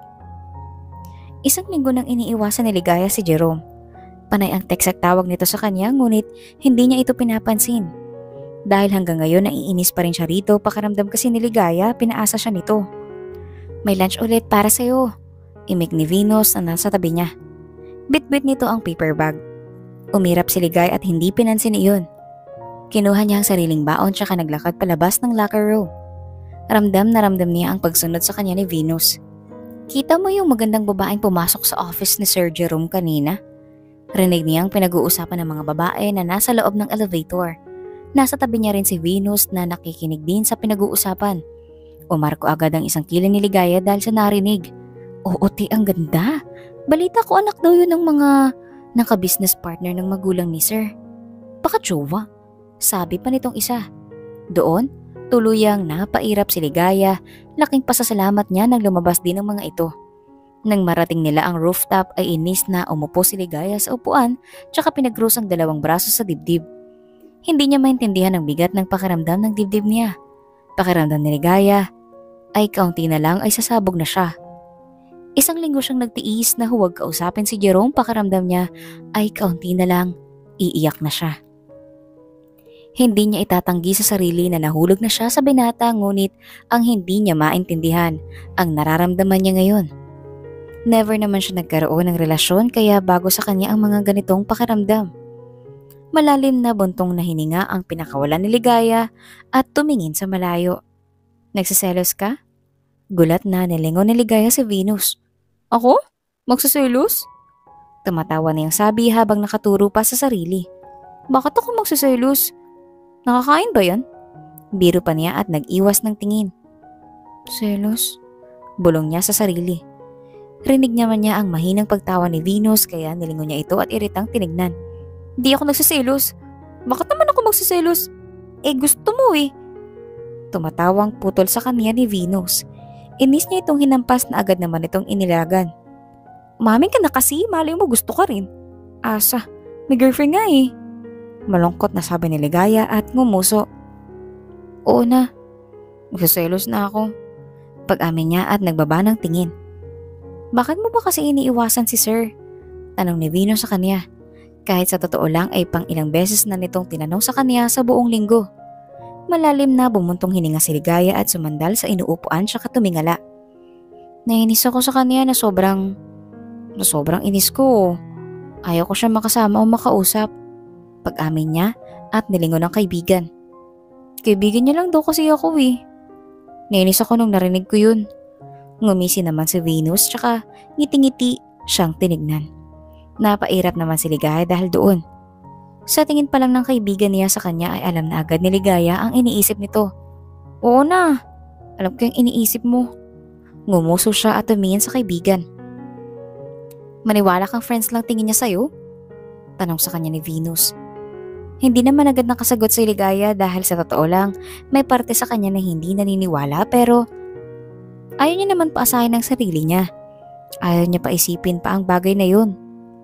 Isang linggo nang iniiwasan ni Ligaya si Jerome. Panay ang text at tawag nito sa kanya ngunit hindi niya ito pinapansin. Dahil hanggang ngayon naiinis pa rin siya rito, pakiramdam kasi ni Ligaya pinaasa siya nito. May lunch ulit para sa'yo. Imik ni Venus na nasa tabi niya. Bit-bit nito ang paper bag. Umirap si Ligaya at hindi pinansin iyon. Kinuha niya ang sariling baon tsaka naglakad palabas ng locker room. Ramdam na ramdam niya ang pagsunod sa kanya ni Venus. Kita mo yung magandang babaeng pumasok sa office ni Sir Jerome kanina? Rinig niya ang pinag-uusapan ng mga babae na nasa loob ng elevator. Nasa tabi niya rin si Venus na nakikinig din sa pinag-uusapan. Umarko agad ang isang kilay ni Ligaya dahil sa narinig. Oo, ti, ang ganda. Balita ko anak daw yun ng mga naka-business partner ng magulang ni Sir. Baka jowa, sabi pa nitong isa. Doon, tuluyang napairap si Ligaya, laking pasasalamat niya nang lumabas din ang mga ito. Nang marating nila ang rooftop ay inis na umupo si Ligaya sa upuan tsaka pinag-cross ang dalawang braso sa dibdib. Hindi niya maintindihan ang bigat ng pakiramdam ng dibdib niya. Pakiramdam ni Ligaya ay kaunti na lang ay sasabog na siya. Isang linggo siyang nagtiis na huwag kausapin si Jerome, pakiramdam niya ay kaunti na lang iiyak na siya. Hindi niya itatanggi sa sarili na nahulog na siya sa binata ngunit ang hindi niya maintindihan ang nararamdaman niya ngayon. Never naman siya nagkaroon ng relasyon kaya bago sa kanya ang mga ganitong pakiramdam. Malalim na buntong na hininga ang pinakawalan ni Ligaya at tumingin sa malayo. Nagsiselos ka? Gulat na nilingon ni Ligaya si Venus. Ako? Magsiselos? Tumatawa na yung sabi habang nakaturo pa sa sarili. Bakit ako magsiselos? Nakakain ba yan? Biro pa niya at nag-iwas ng tingin. Selos? Bulong niya sa sarili. Rinig naman niya ang mahinang pagtawa ni Venus kaya nilingon niya ito at iritang tinignan. Di ako nagsiselos. Bakit naman ako magsiselos? Eh gusto mo eh. Tumatawang putol sa kanya ni Venus. Inis niya itong hinampas na agad naman itong inilagan. Umamin ka na kasi, malay mo gusto ka rin. Asa, may girlfriend nga eh. Malungkot na sabi ni Ligaya at ngumuso. Oo na, magsiselos na ako. Pag-amin niya at nagbaba ng tingin. Bakit mo ba kasi iniiwasan si Sir? Tanong ni Venus sa kanya. Kahit sa totoo lang ay pang ilang beses na nitong tinanong sa kanya sa buong linggo. Malalim na bumuntong hininga si Ligaya at sumandal sa inuupuan siya katumingala. Nainis ako sa kanya na sobrang, na sobrang inis ko. Ayaw ko siya makasama o makausap. Pag-amin niya at nilingon ng kaibigan. Kaibigan niya lang daw kasi ako eh. Nainis ako nung narinig ko yun. Ngumisi naman si Venus tsaka ngiti-ngiti siyang tinignan. Napairap naman si Ligaya dahil doon. Sa tingin pa lang ng kaibigan niya sa kanya ay alam na agad ni Ligaya ang iniisip nito. Oo na, alam ko yung iniisip mo. Ngumuso siya at tumingin sa kaibigan. Maniwala kang friends lang tingin niya sa'yo? Tanong sa kanya ni Venus. Hindi naman agad nakasagot si Ligaya dahil sa totoo lang may parte sa kanya na hindi naniniwala pero ayaw niya naman paasahin ang sarili niya. Ayaw niya paisipin pa ang bagay na yun.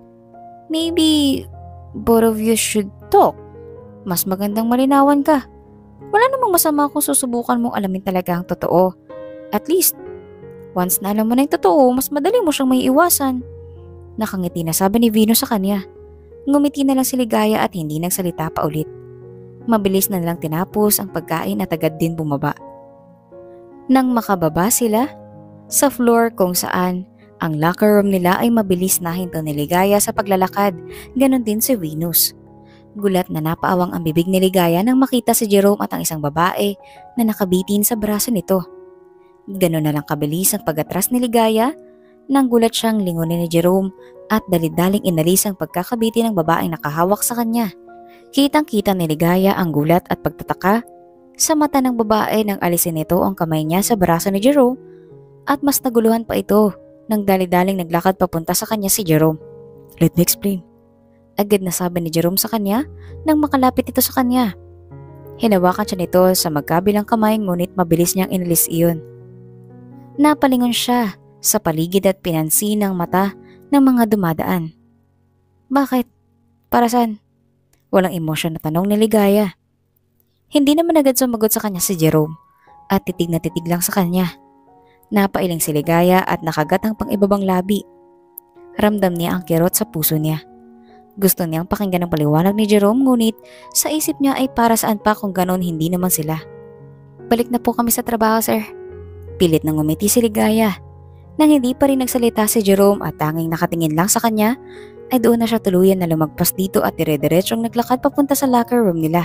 Maybe both of you should talk. Mas magandang malinawan ka. Wala namang masama kung susubukan mong alamin talaga ang totoo. At least, once na alam mo na yung totoo, mas madali mo siyang may iwasan. Nakangiti na sabi ni Venus sa kanya. Ngumiti na lang si Ligaya at hindi nagsalita pa ulit. Mabilis na lang tinapos ang pagkain at agad din bumaba. Nang makababa sila sa floor kung saan ang locker room nila ay mabilis na hinto ni Ligaya sa paglalakad, ganon din si Venus. Gulat na napaawang ang bibig ni Ligaya nang makita si Jerome at ang isang babae na nakabitin sa braso nito. Ganon na lang kabilis ang pag-atras ni Ligaya nang gulat siyang lingunin ni Jerome at dalidaling inalis ang pagkakabiti ng babaeng nakahawak sa kanya. Kitang-kita ni Ligaya ang gulat at pagtataka sa mata ng babae nang alisin nito ang kamay niya sa braso ni Jerome at mas naguluhan pa ito nang dali-daling naglakad papunta sa kanya si Jerome. Let me explain. Agad na sabi ni Jerome sa kanya nang makalapit ito sa kanya. Hinawakan siya nito sa magkabilang kamay ngunit mabilis niyang inalis iyon. Napalingon siya sa paligid at pinansin ng mata ng mga dumadaan. Bakit? Para saan? Walang emosyon na tanong ni Ligaya. Hindi naman agad sumagot sa kanya si Jerome at titig na titig lang sa kanya. Napailing si Ligaya at nakagat ang pang-ibabang labi. Ramdam niya ang kirot sa puso niya. Gusto niyang pakinggan ang paliwanag ni Jerome ngunit sa isip niya ay para saan pa kung ganon hindi naman sila. Balik na po kami sa trabaho, sir. Pilit nang ngumiti si Ligaya. Nang hindi pa rin nagsalita si Jerome at tanging nakatingin lang sa kanya, ay doon na siya tuluyan na lumagpas dito at dire-diretsyong naglakad papunta sa locker room nila.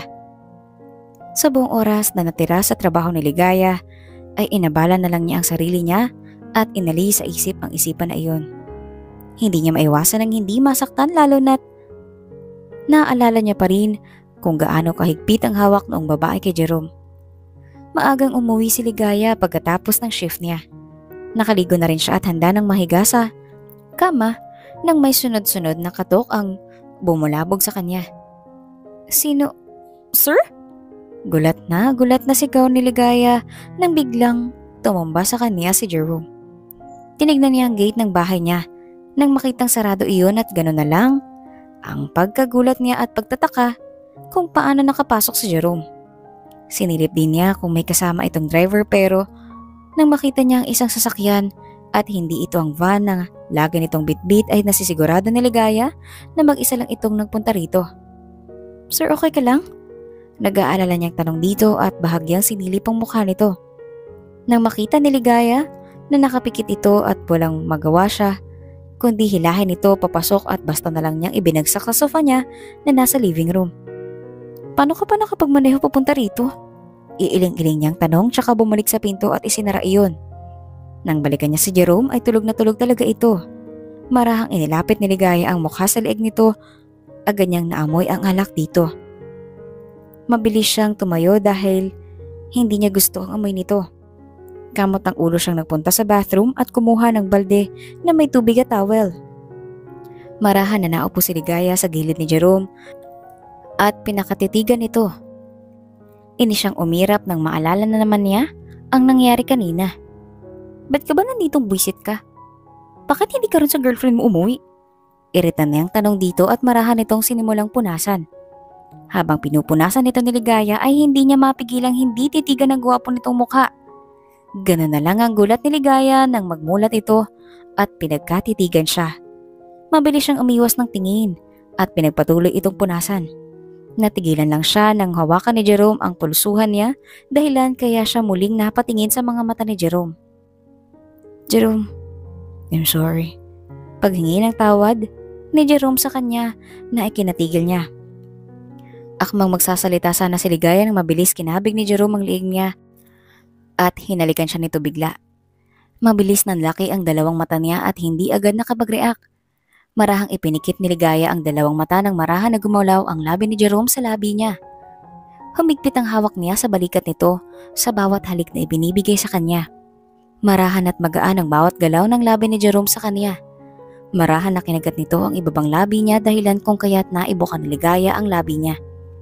Sa buong oras na natira sa trabaho ni Ligaya, ay inabala na lang niya ang sarili niya at inali sa isip ang isipan na iyon. Hindi niya maiwasan ang hindi masaktan lalo na't naaalala niya pa rin kung gaano kahigpit ang hawak noong babae kay Jerome. Maagang umuwi si Ligaya pagkatapos ng shift niya. Nakaligo na rin siya at handa ng mahiga sa kama nang may sunod-sunod na katok ang bumulabog sa kanya. Sino? Sir? Gulat na, gulat na sigaw ni Ligaya nang biglang tumamba sa kanya si Jerome. Tinignan niya ang gate ng bahay niya nang makitang sarado iyon at gano'n na lang ang pagkagulat niya at pagtataka kung paano nakapasok si Jerome. Sinilip din niya kung may kasama itong driver pero nang makita niya ang isang sasakyan at hindi ito ang van na lagi nitong bitbit ay nasisigurado ni Ligaya na mag-isa lang itong nagpunta rito. Sir, okay ka lang? Nag-aalala niyang tanong dito at bahagyang sinilip ang mukha nito. Nang makita ni Ligaya na nakapikit ito at walang magawa siya, kundi hilahin ito papasok at basta na lang niyang ibinagsak sa sofa niya na nasa living room. Paano ka pa nakapagmaneho papunta rito? Iiling-iling niyang tanong tsaka bumalik sa pinto at isinara iyon. Nang balikan niya si Jerome ay tulog na tulog talaga ito. Marahang inilapit ni Ligaya ang mukha sa leeg nito, agad niyang naamoy ang alak dito. Mabilis siyang tumayo dahil hindi niya gusto ang amoy nito. Kamot ang ulo siyang nagpunta sa bathroom at kumuha ng balde na may tubig at towel. Marahan na naupo si Ligaya sa gilid ni Jerome at pinakatitigan ito. Ini siyang umirap nang maalala na naman niya ang nangyari kanina. Ba't ka ba nanditong buwisit ka? Bakit hindi ka rin sa girlfriend mo umuwi? Iritan na yung tanong dito at marahan itong sinimulang punasan. Habang pinupunasan nito ni Ligaya ay hindi niya mapigilang hindi titigan ang gwapo nitong mukha. Ganun na lang ang gulat ni Ligaya nang magmulat ito at pinagkatitigan siya. Mabilis siyang umiwas ng tingin at pinagpatuloy itong punasan. Natigilan lang siya nang hawakan ni Jerome ang pulsuhan niya dahilan kaya siya muling napatingin sa mga mata ni Jerome. Jerome, I'm sorry. Paghingi ng tawad ni Jerome sa kanya na ikinatigil niya. Akmang magsasalita sana si Ligaya nang mabilis kinabig ni Jerome ang liig niya at hinalikan siya nito bigla. Mabilis nanlaki ang dalawang mata niya at hindi agad nakapag-react. Marahang ipinikit ni Ligaya ang dalawang mata nang marahan na gumalaw ang labi ni Jerome sa labi niya. Humigpit ang hawak niya sa balikat nito sa bawat halik na ibinibigay sa kanya. Marahan at magaan ang bawat galaw ng labi ni Jerome sa kanya. Marahan na kinagat nito ang ibabang labi niya dahilan kung kaya't naibukan ni Ligaya ang labi niya.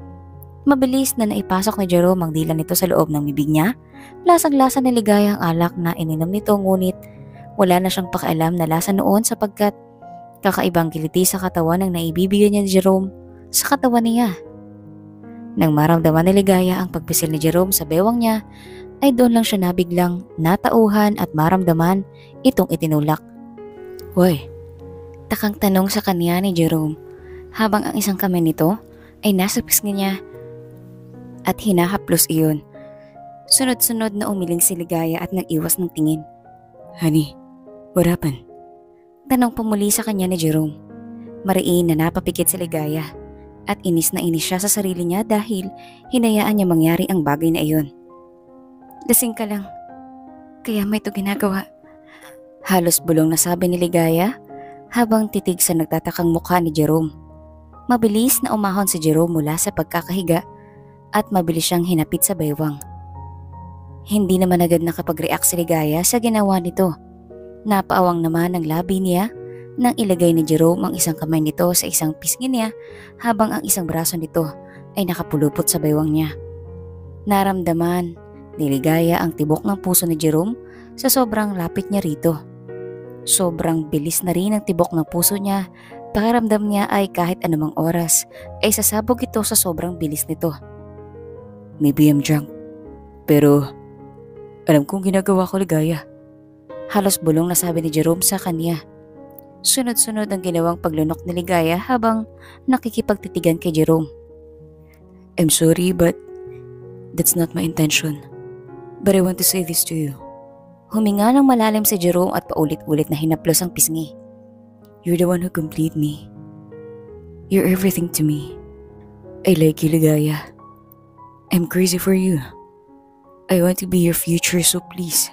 Mabilis na naipasok ni Jerome ang dila nito sa loob ng bibig niya. Lasang-lasa ni Ligaya ang alak na ininom nito ngunit wala na siyang pakialam na lasa noon sapagkat kakaibang kiliti sa katawan ang naibibigay niya ni Jerome sa katawan niya. Nang maramdaman ni Ligaya ang pagpisil ni Jerome sa bewang niya, ay doon lang siya nabiglang natauhan at maramdaman itong itinulak. Hoy, takang tanong sa kanya ni Jerome habang ang isang kamay nito ay nasa pisngi niya at hinahaplos iyon. Sunod-sunod na umiling si Ligaya at nag-iwas ng tingin. Honey, what happened? Tanong pumuli sa kanya ni Jerome. Mariin na napapikit si Ligaya at inis na inis siya sa sarili niya dahil hinayaan niya mangyari ang bagay na iyon. Lasing ka lang, kaya may ito ginagawa. Halos bulong na sabi ni Ligaya habang titig sa nagtatakang mukha ni Jerome. Mabilis na umahon si Jerome mula sa pagkakahiga at mabilis siyang hinapit sa baywang. Hindi naman agad nakapag-react si Ligaya sa ginawa nito. Napaawang naman ang labi niya nang ilagay ni Jerome ang isang kamay nito sa isang pisngi niya habang ang isang braso nito ay nakapulupot sa baywang niya. Naramdaman ni Ligaya ang tibok ng puso ni Jerome sa sobrang lapit niya rito. Sobrang bilis na rin ang tibok ng puso niya. Pakiramdam niya ay kahit anumang oras ay sasabog ito sa sobrang bilis nito. Maybe I'm drunk, pero alam kong ginagawa ko, Ligaya. Halos bulong na sabi ni Jerome sa kanya. Sunod-sunod ang ginawang paglunok ni Ligaya habang nakikipagtitigan kay Jerome. I'm sorry, but that's not my intention. But I want to say this to you. Huminga ng malalim si Jerome at paulit-ulit na hinaplos ang pisngi. You're the one who complete me. You're everything to me. I like you, Ligaya. I'm crazy for you. I want to be your future, so please,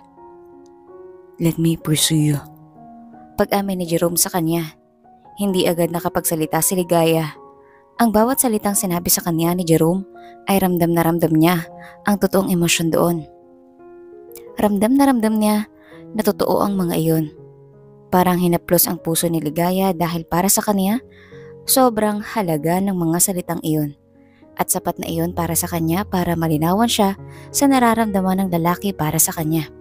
let me pursue you. Pag-amin ni Jerome sa kanya, hindi agad nakapagsalita si Ligaya. Ang bawat salitang sinabi sa kanya ni Jerome ay ramdam na ramdam niya ang totoong emosyon doon. Ramdam na ramdam niya na totoo ang mga iyon. Parang hinaplos ang puso ni Ligaya dahil para sa kanya, sobrang halaga ng mga salitang iyon. At sapat na iyon para sa kanya para malinawan siya sa nararamdaman ng lalaki para sa kanya.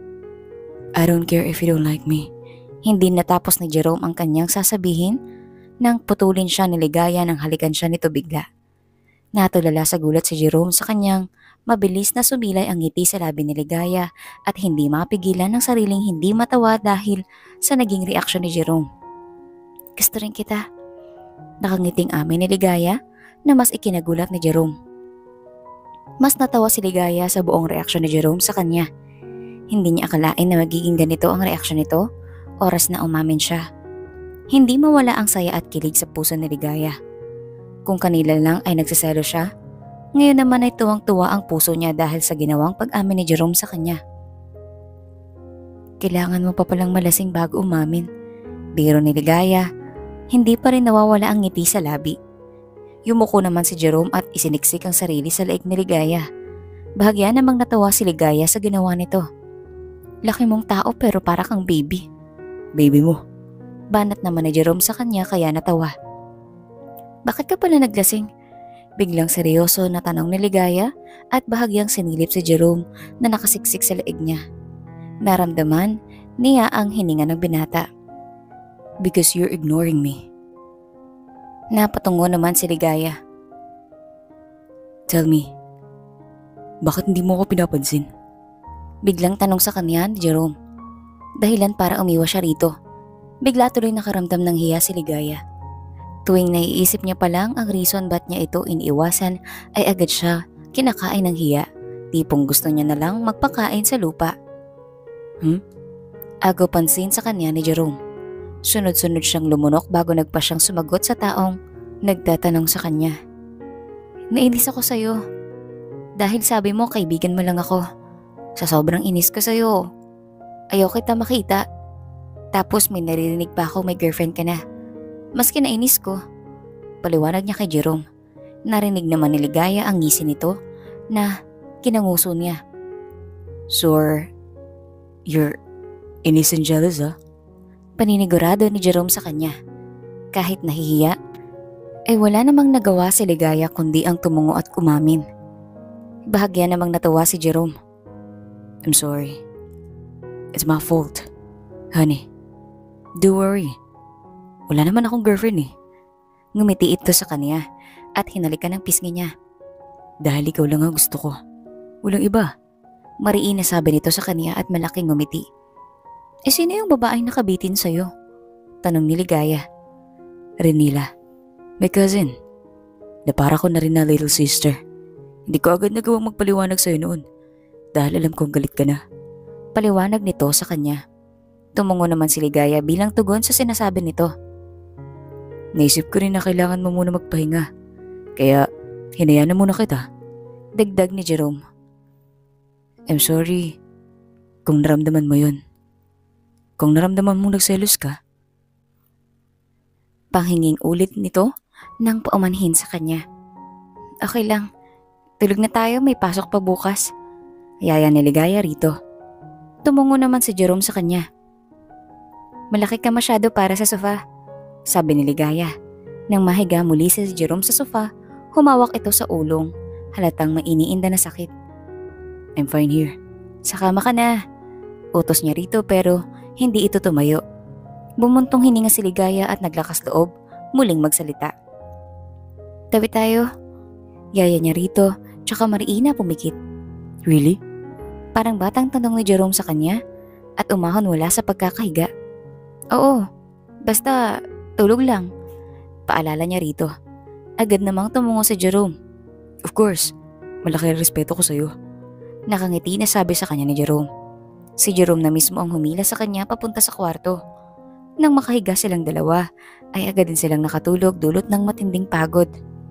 I don't care if you don't like me. Hindi natapos ni Jerome ang kanyang sasabihin nang putulin siya ni Ligaya nang halikan siya nito bigla. Natulala sa gulat si Jerome sa kanyang mabilis na sumilay ang ngiti sa labi ni Ligaya at hindi mapigilan ng sariling hindi matawa dahil sa naging reaksyon ni Jerome. Gusto rin kita. Nakangiting amin ni Ligaya na mas ikinagulat ni Jerome. Mas natawa si Ligaya sa buong reaksyon ni Jerome sa kanya. Hindi niya akalain na magiging ganito ang reaksyon nito oras na umamin siya. Hindi mawala ang saya at kilig sa puso ni Ligaya. Kung kanila lang ay nagsaselo siya, ngayon naman ay tuwang-tuwa ang puso niya dahil sa ginawang pag-amin ni Jerome sa kanya. Kailangan mo pa palang malasing bago umamin. Biro ni Ligaya, hindi pa rin nawawala ang ngiti sa labi. Yumuko naman si Jerome at isiniksik ang sarili sa leeg ni Ligaya. Bahagya namang natawa si Ligaya sa ginawa nito. Laki mong tao pero para kang baby. Baby mo? Banat naman ni Jerome sa kanya kaya natawa. Bakit ka pala naglasing? Biglang seryoso na tanong ni Ligaya at bahagyang sinilip si Jerome na nakasiksik sa leeg niya. Naramdaman niya ang hininga ng binata. Because you're ignoring me. Napatungo naman si Ligaya. Tell me, bakit hindi mo ako pinapansin? Biglang tanong sa kanya ni Jerome. Dahilan para umiwas siya rito. Bigla tuloy nakaramdam ng hiya si Ligaya. Tuwing naiisip niya pa lang ang reason ba't niya ito iniiwasan ay agad siya kinakain ng hiya. Tipong gusto niya na lang magpakain sa lupa. Hmm? Agaw pansin sa kanya ni Jerome. Sunod-sunod siyang lumunok bago nagpa siyang sumagot sa taong nagtatanong sa kanya. Nainis ako sa'yo. Dahil sabi mo kaibigan mo lang ako. Sa sobrang inis ko sa'yo. Ayaw kita makita. Tapos may naririnig pa ako may girlfriend ka na. Mas kinainis ko. Paliwanag niya kay Jerome. Narinig naman ni Ligaya ang ngisi nito na kinanguso niya. So, you're inis and jealous, ah? Paninigurado ni Jerome sa kanya. Kahit nahihiya, ay wala namang nagawa si Ligaya kundi ang tumungo at kumamin. Bahagya namang natawa si Jerome. I'm sorry. It's my fault. Honey, don't worry. Wala naman akong girlfriend eh. Ngumiti ito sa kanya at hinalikan ng pisngi niya. Dahil ikaw lang ang gusto ko. Walang iba. Mariin na sabi nito sa kanya at malaking ngumiti. Eh sino yung babaeng nakabitin sa'yo? Tanong ni Ligaya. Renila, my cousin. Na para ko na rin na little sister. Hindi ko agad nagawang magpaliwanag sa'yo noon. dahil alam kong galit ka na. Paliwanag nito sa kanya. Tumungo naman si Ligaya bilang tugon sa sinasabi nito. Naisip ko rin na kailangan mo muna magpahinga. Kaya hinayaan na muna kita. Dagdag ni Jerome. I'm sorry kung naramdaman mo yun. Kung naramdaman mong nagselos ka. Panghinging ulit nito nang paumanhin sa kanya. Okay lang. Tulog na tayo, may pasok pa bukas. Yaya ni Ligaya rito. Tumungo naman si Jerome sa kanya. Malaki ka masyado para sa sofa, sabi ni Ligaya. Nang mahiga muli si Jerome sa sofa, humawak ito sa ulong, halatang mainiinda na sakit. I'm fine here. Sa kama ka na. Utos niya rito pero hindi ito tumayo. Bumuntong hininga si Ligaya at naglakas loob, muling magsalita. Tabi tayo. Yaya niya rito, tsaka Mariina pumikit. Really? Parang batang tanong ni Jerome sa kanya at umahon wala sa pagkakahiga. Oo, basta tulog lang. Paalala niya rito. Agad namang tumungo si Jerome. Of course, malaki ang respeto ko sa'yo. Nakangiti na sabi sa kanya ni Jerome. Si Jerome na mismo ang humila sa kanya papunta sa kwarto. Nang makahiga silang dalawa, ay agad din silang nakatulog dulot ng matinding pagod.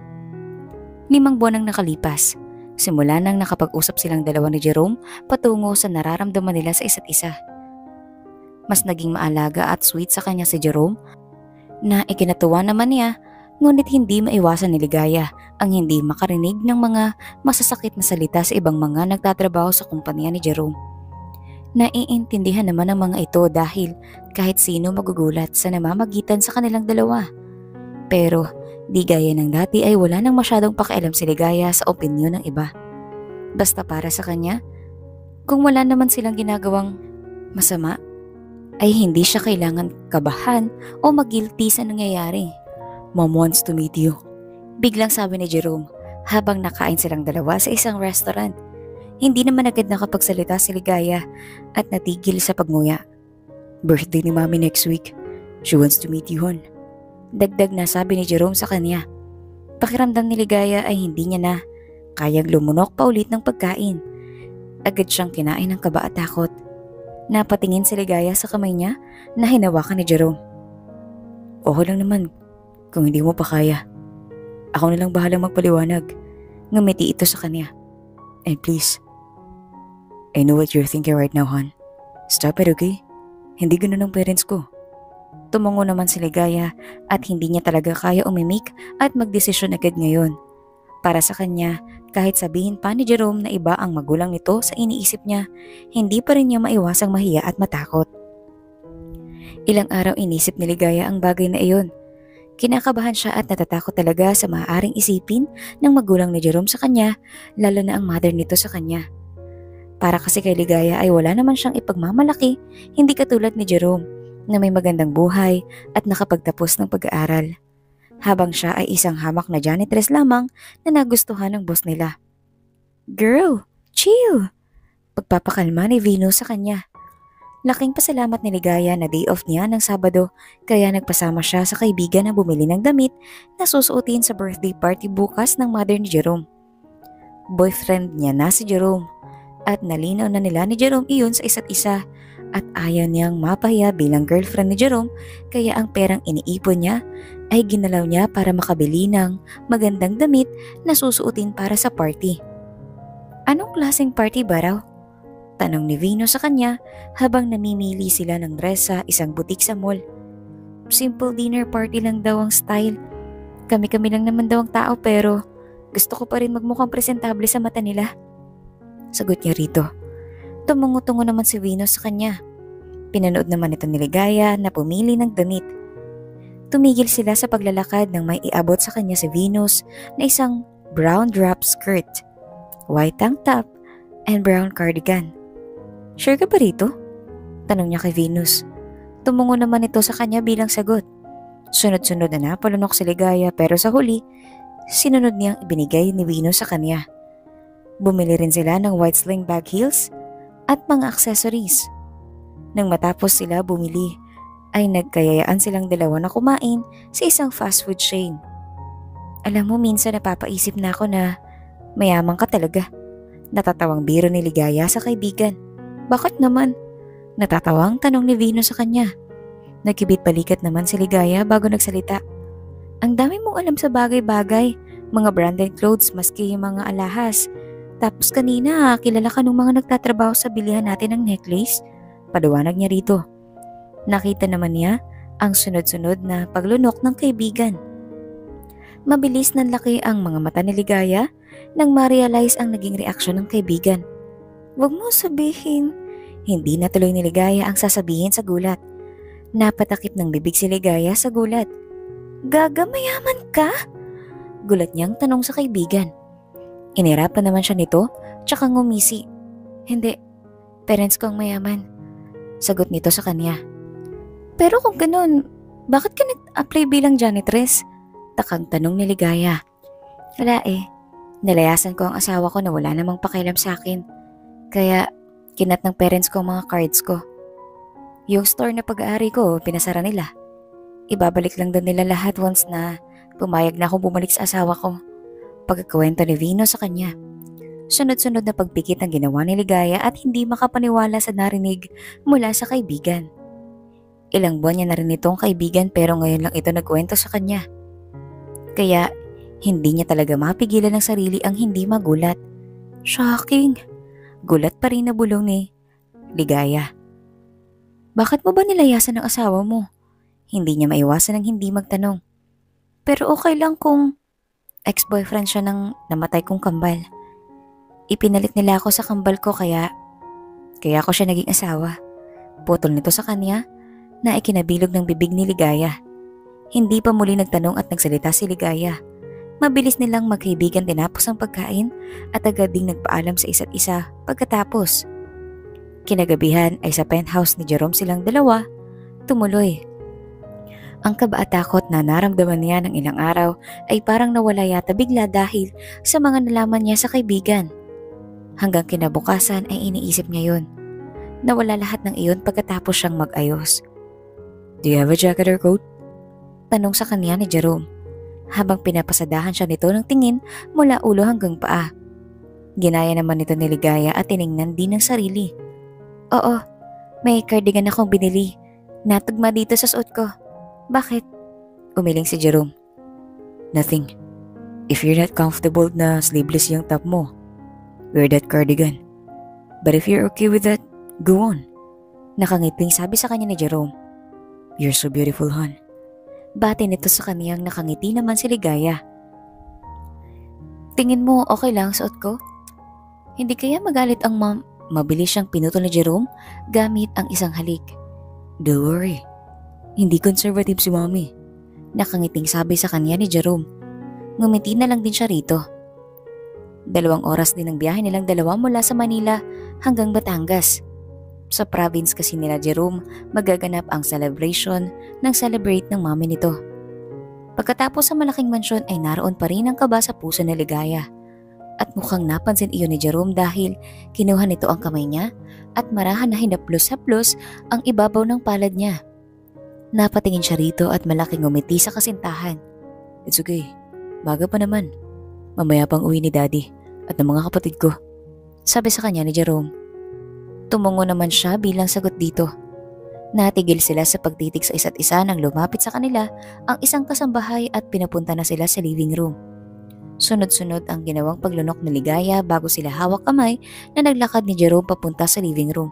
Limang buwan ang nakalipas. Simula nang nakapag-usap silang dalawa ni Jerome patungo sa nararamdaman nila sa isa't isa. Mas naging maalaga at sweet sa kanya si Jerome na ikinatuwa naman niya, ngunit hindi maiwasan ni Ligaya ang hindi makarinig ng mga masasakit na salita sa ibang mga nagtatrabaho sa kumpanya ni Jerome. Naiintindihan naman ng mga ito dahil kahit sino magugulat sa namamagitan sa kanilang dalawa. Pero di gaya ng dati ay wala nang masyadong pakialam si Ligaya sa opinyon ng iba. Basta para sa kanya, kung wala naman silang ginagawang masama, ay hindi siya kailangan kabahan o mag-guilty sa nangyayari. Mom wants to meet you. Biglang sabi ni Jerome habang nakain silang dalawa sa isang restaurant. Hindi naman agad nakapagsalita si Ligaya at natigil sa pagnguya. Birthday ni Mami next week. She wants to meet you, hon. Dagdag na sabi ni Jerome sa kanya. Pakiramdam ni Ligaya ay hindi niya na kayang lumunok pa ulit ng pagkain. Agad siyang kinain ng kaba at takot. Napatingin si Ligaya sa kamay niya na hinawakan ni Jerome. Okay lang naman kung hindi mo pa kaya. Ako na lang bahalang magpaliwanag. Ngumiti ito sa kanya. And please, I know what you're thinking right now, hon. Stop it, okay? Hindi ganun ang parents ko. Tumungo naman si Ligaya at hindi niya talaga kaya umimik at magdesisyon agad ngayon. Para sa kanya, kahit sabihin pa ni Jerome na iba ang magulang nito sa iniisip niya, hindi pa rin niya maiwasang mahiya at matakot. Ilang araw inisip ni Ligaya ang bagay na iyon. Kinakabahan siya at natatakot talaga sa maaaring isipin ng magulang ni Jerome sa kanya, lalo na ang mother nito sa kanya. Para kasi kay Ligaya ay wala naman siyang ipagmamalaki, hindi katulad ni Jerome na may magandang buhay at nakapagtapos ng pag-aaral. Habang siya ay isang hamak na janitress lamang na nagustuhan ng boss nila. Girl, chill! Pagpapakalma ni Vino sa kanya. Laking pasalamat ni Ligaya na day off niya ng Sabado kaya nagpasama siya sa kaibigan na bumili ng damit na susuotin sa birthday party bukas ng mother ni Jerome. Boyfriend niya na si Jerome at nalinaw na nila ni Jerome iyon sa isa't isa at ayaw niyang mapahiya bilang girlfriend ni Jerome kaya ang perang iniipon niya ay ginalaw niya para makabili ng magandang damit na susuotin para sa party. Anong klaseng party ba raw? Tanong ni Vino sa kanya habang namimili sila ng dress sa isang butik sa mall. Simple dinner party lang daw ang style. Kami-kami lang naman daw ang tao pero gusto ko pa rin magmukhang presentable sa mata nila. Sagot niya rito. Tumungo-tungo naman si Vino sa kanya. Pinanood naman ito ni Ligaya na pumili ng damit. Tumigil sila sa paglalakad nang may iabot sa kanya si Venus na isang brown drop skirt, white tank top, and brown cardigan. Sure ka ba rito? Tanong niya kay Venus. Tumungo naman ito sa kanya bilang sagot. Sunod-sunod na napalunok si Ligaya pero sa huli, sinunod niyang ibinigay ni Venus sa kanya. Bumili rin sila ng white sling bag heels at mga accessories. Nang matapos sila bumili, ay nagkayayaan silang dalawa na kumain sa isang fast food chain. Alam mo, minsan napapaisip na ako na mayaman ka talaga. Natatawang biro ni Ligaya sa kaibigan. Bakit naman? Natatawang tanong ni Vino sa kanya. Nagkibit balikat naman si Ligaya bago nagsalita. Ang dami mong alam sa bagay-bagay, mga branded clothes maski yung mga alahas. Tapos kanina, kilala ka nung mga nagtatrabaho sa bilihan natin ng necklace? Paliwanag niya rito. Nakita naman niya ang sunod-sunod na paglunok ng kaibigan. Mabilis nanlaki ang mga mata ni Ligaya nang ma-realize ang naging reaksyon ng kaibigan. Huwag mo sabihin. Hindi natuloy ni Ligaya ang sasabihin sa gulat. Napatakip ng bibig si Ligaya sa gulat. Gaga, mayaman ka? Gulat niyang tanong sa kaibigan. Inirapan naman siya nito, tsaka ngumisi. Hindi, parents ko ang mayaman. Sagot nito sa kanya. Pero kung ganun, bakit ka nag-apply bilang janitress? Takang tanong ni Ligaya. Wala eh, nilayasan ko ang asawa ko na wala namang pakialam sa akin. Kaya kinat ng parents ko ang mga cards ko. Yung store na pag-aari ko, pinasara nila. Ibabalik lang doon nila lahat once na pumayag na akong bumalik sa asawa ko. Pagkakwento ni Vino sa kanya. Sunod-sunod na pagpikit ang ginawa ni Ligaya at hindi makapaniwala sa narinig mula sa kaibigan. Ilang buwan niya na rin itong kaibigan pero ngayon lang ito nagkwento sa kanya. Kaya hindi niya talaga mapigilan ng sarili ang hindi magulat. Shocking! Gulat pa rin na bulong ni Ligaya. Bakit mo ba nilayasan ng asawa mo? Hindi niya maiwasan ng hindi magtanong. Pero okay lang kung ex-boyfriend siya ng namatay kong kambal. Ipinalit nila ako sa kambal ko kaya kaya ako siya naging asawa. Putol nito sa kanya na ikinabilog ng bibig ni Ligaya. Hindi pa muli nagtanong at nagsalita si Ligaya. Mabilis nilang magkaibigan tinapos ang pagkain at agad ding nagpaalam sa isa't isa pagkatapos. Kinagabihan ay sa penthouse ni Jerome silang dalawa tumuloy. Ang kaba at takot na naramdaman niya ng ilang araw ay parang nawala yata bigla dahil sa mga nalaman niya sa kaibigan. Hanggang kinabukasan ay iniisip niya yun. Nawala lahat ng iyon pagkatapos siyang mag-ayos. Do you have a jacket or coat? Tanong sa kanya ni Jerome, habang pinapasadahan siya nito ng tingin mula ulo hanggang paa. Ginaya naman nito ni Ligaya at tiningnan din ng sarili. Oo, may cardigan akong binili. Natugma dito sa suot ko. Bakit? Umiling si Jerome. Nothing. If you're not comfortable na sleeveless yung top mo, wear that cardigan. But if you're okay with that, go on. Nakangiting sabi sa kanya ni Jerome. You're so beautiful, hon. Bati nito sa kaniyang nakangiti naman si Ligaya. Tingin mo okay lang suot ko? Hindi kaya magalit ang mom? Mabilis siyang pinutol ni Jerome gamit ang isang halik. Don't worry. Hindi conservative si mommy. Nakangiting sabi sa kanya ni Jerome. Ngumiti na lang din siya rito. Dalawang oras din ang biyahe nilang dalawa mula sa Manila hanggang Batangas. Sa province kasi nila Jerome, magaganap ang celebration ng celebrate ng mami nito. Pagkatapos sa malaking mansyon ay naroon pa rin ang kaba sa puso ni Ligaya. At mukhang napansin iyon ni Jerome dahil kinuha nito ang kamay niya at marahan na hinaplos-haplos ang ibabaw ng palad niya. Napatingin siya rito at malaking ngumiti sa kasintahan. It's okay, baga pa naman. Mamaya pang uwi ni Daddy at ng mga kapatid ko. Sabi sa kanya ni Jerome. Tumungo naman siya bilang sagot dito. Natigil sila sa pagtitig sa isa't isa nang lumapit sa kanila ang isang kasambahay at pinapunta na sila sa living room. Sunod-sunod ang ginawang paglunok ni Ligaya bago sila hawak kamay na naglakad ni Jerome papunta sa living room.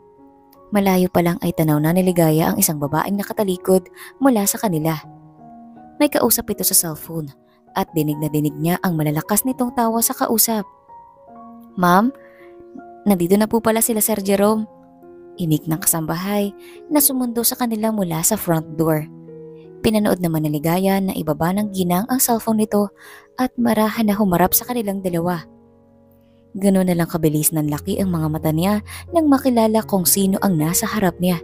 Malayo pa lang ay tanaw na ni Ligaya ang isang babaeng nakatalikod mula sa kanila. May kausap ito sa cellphone at dinig na dinig niya ang malalakas nitong tawa sa kausap. Ma'am, nandito na po pala sila Sir Jerome. Imik ng kasambahay na sumundo sa kanila mula sa front door. Pinanood naman ni Ligaya na ibaba ng ginang ang cellphone nito at marahan na humarap sa kanilang dalawa. Ganoon na lang kabilis ng laki ang mga mata niya nang makilala kung sino ang nasa harap niya.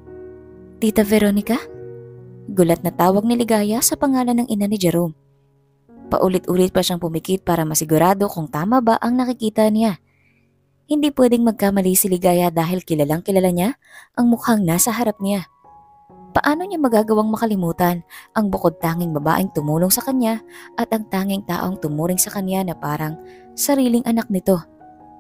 Tita Veronica? Gulat na tawag ni Ligaya sa pangalan ng ina ni Jerome. Paulit-ulit pa siyang pumikit para masigurado kung tama ba ang nakikita niya. Hindi pwedeng magkamali si Ligaya dahil kilalang kilala niya ang mukhang nasa harap niya. Paano niya magagawang makalimutan ang bukod tanging babaeng tumulong sa kanya at ang tanging taong tumuring sa kanya na parang sariling anak nito?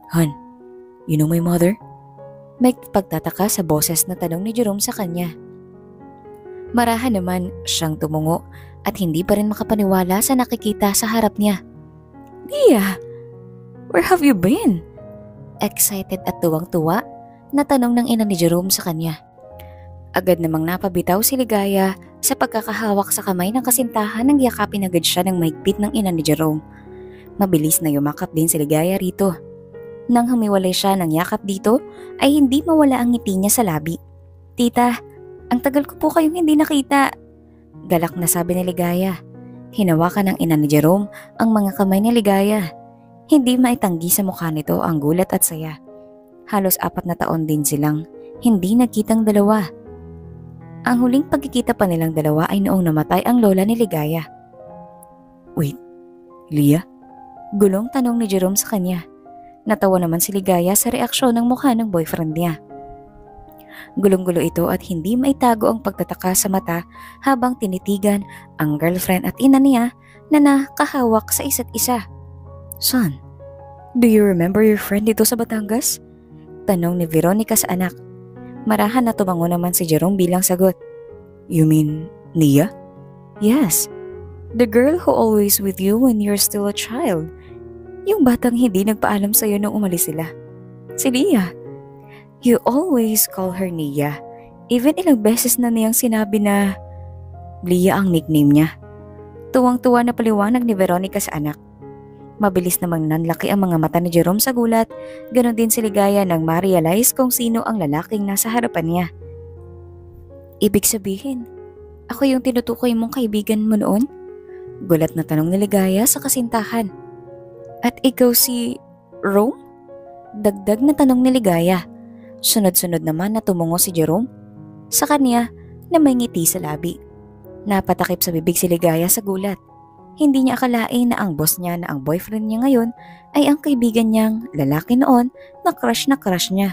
"Han, you know my mother?" May pagtataka sa boses na tanong ni Jerome sa kanya. Marahan naman siyang tumungo at hindi pa rin makapaniwala sa nakikita sa harap niya. "Leah, where have you been?" Excited at tuwang-tuwa na tanong ng ina ni Jerome sa kanya. Agad namang napabitaw si Ligaya sa pagkakahawak sa kamay ng kasintahan nang yakapin agad siya ng mahigpit ng ina ni Jerome. Mabilis na yumakap din si Ligaya rito. Nang humiwalay siya ng yakap dito ay hindi mawala ang ngiti niya sa labi. "Tita, ang tagal ko po kayong hindi nakita." Galak na sabi ni Ligaya. Hinawakan ng ina ni Jerome ang mga kamay ni Ligaya. Hindi maitanggi sa mukha nito ang gulat at saya. Halos apat na taon din silang hindi nagkitang dalawa. Ang huling pagkikita pa nilang dalawa ay noong namatay ang lola ni Ligaya. "Wait, Leah?" Gulong tanong ni Jerome sa kanya. Natawa naman si Ligaya sa reaksyon ng mukha ng boyfriend niya. Gulong-gulo ito at hindi maitago ang pagtataka sa mata habang tinitigan ang girlfriend at ina niya na nakahawak sa isa't isa. "Son, do you remember your friend dito sa Batangas?" Tanong ni Veronica sa anak. Marahan na tumango naman si Jerome bilang sagot. "You mean Nia?" "Yes, the girl who always with you when you're still a child. Yung batang hindi nagpaalam sa'yo nung umalis sila. Si Nia. You always call her Nia. Even ilang beses na niyang sinabi na Lia ang nickname niya." Tuwang-tuwa na paliwanag ni Veronica sa anak. Mabilis namang nanlaki ang mga mata ni Jerome sa gulat, ganon din si Ligaya nang ma-realize kung sino ang lalaking nasa harapan niya. "Ibig sabihin, ako yung tinutukoy mong kaibigan mo noon?" Gulat na tanong ni Ligaya sa kasintahan. "At ikaw si Rome?" Dagdag na tanong ni Ligaya. Sunod-sunod naman na tumungo si Jerome sa kanya na may ngiti sa labi. Napatakip sa bibig si Ligaya sa gulat. Hindi niya akalain na ang boss niya na ang boyfriend niya ngayon ay ang kaibigan niyang lalaki noon na crush na crush niya.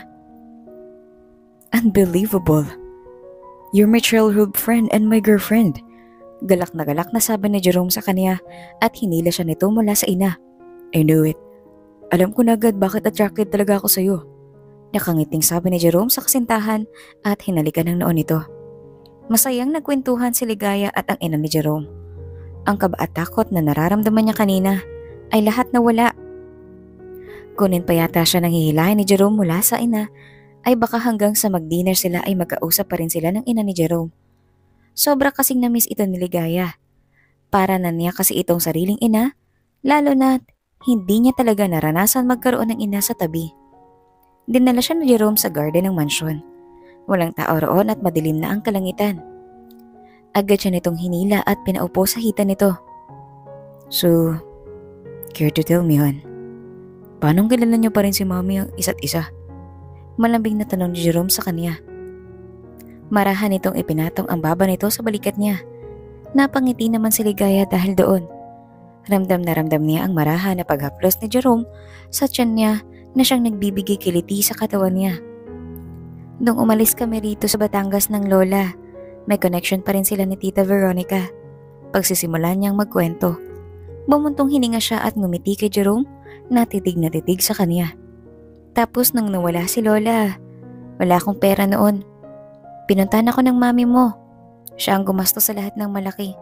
"Unbelievable. You're my childhood friend and my girlfriend." Galak na galak na sabi ni Jerome sa kanya at hinila siya nito mula sa ina. "I knew it. Alam ko na agad bakit attracted talaga ako sa'yo." Nakangiting sabi ni Jerome sa kasintahan at hinalikan ng noon nito. Masayang nagkwentuhan si Ligaya at ang ina ni Jerome. Ang kaba at takot na nararamdaman niya kanina ay lahat nawala. Kunin pa yata siya nang hihilahin ni Jerome mula sa ina ay baka hanggang sa mag-dinner sila ay magkausap pa rin sila ng ina ni Jerome. Sobra kasing na-miss ito ni Ligaya. Para na niya kasi itong sariling ina, lalo na hindi niya talaga naranasan magkaroon ng ina sa tabi. Dinala siya ni Jerome sa garden ng mansyon. Walang tao roon at madilim na ang kalangitan. Agad siya nitong hinila at pinaupo sa hita nito. "So, care to tell me, hon? Paano kilala niyo pa rin si Mommy ang isa't isa?" Malambing na tanong ni Jerome sa kanya. Marahan nitong ipinatong ang baba nito sa balikat niya. Napangiti naman si Ligaya dahil doon. Ramdam na ramdam niya ang marahan na paghaplos ni Jerome sa tiyan niya na siyang nagbibigay kiliti sa katawan niya. "Nung umalis kami rito sa Batangas ng lola, may connection pa rin sila ni Tita Veronica." Pagsisimulan niyang magkwento. Bumuntong hininga siya at ngumiti kay Jerome na titig na titig sa kanya. "Tapos nang nawala si Lola, wala akong pera noon. Pinuntahan ako ng mami mo. Siya ang gumastos sa lahat ng malaki.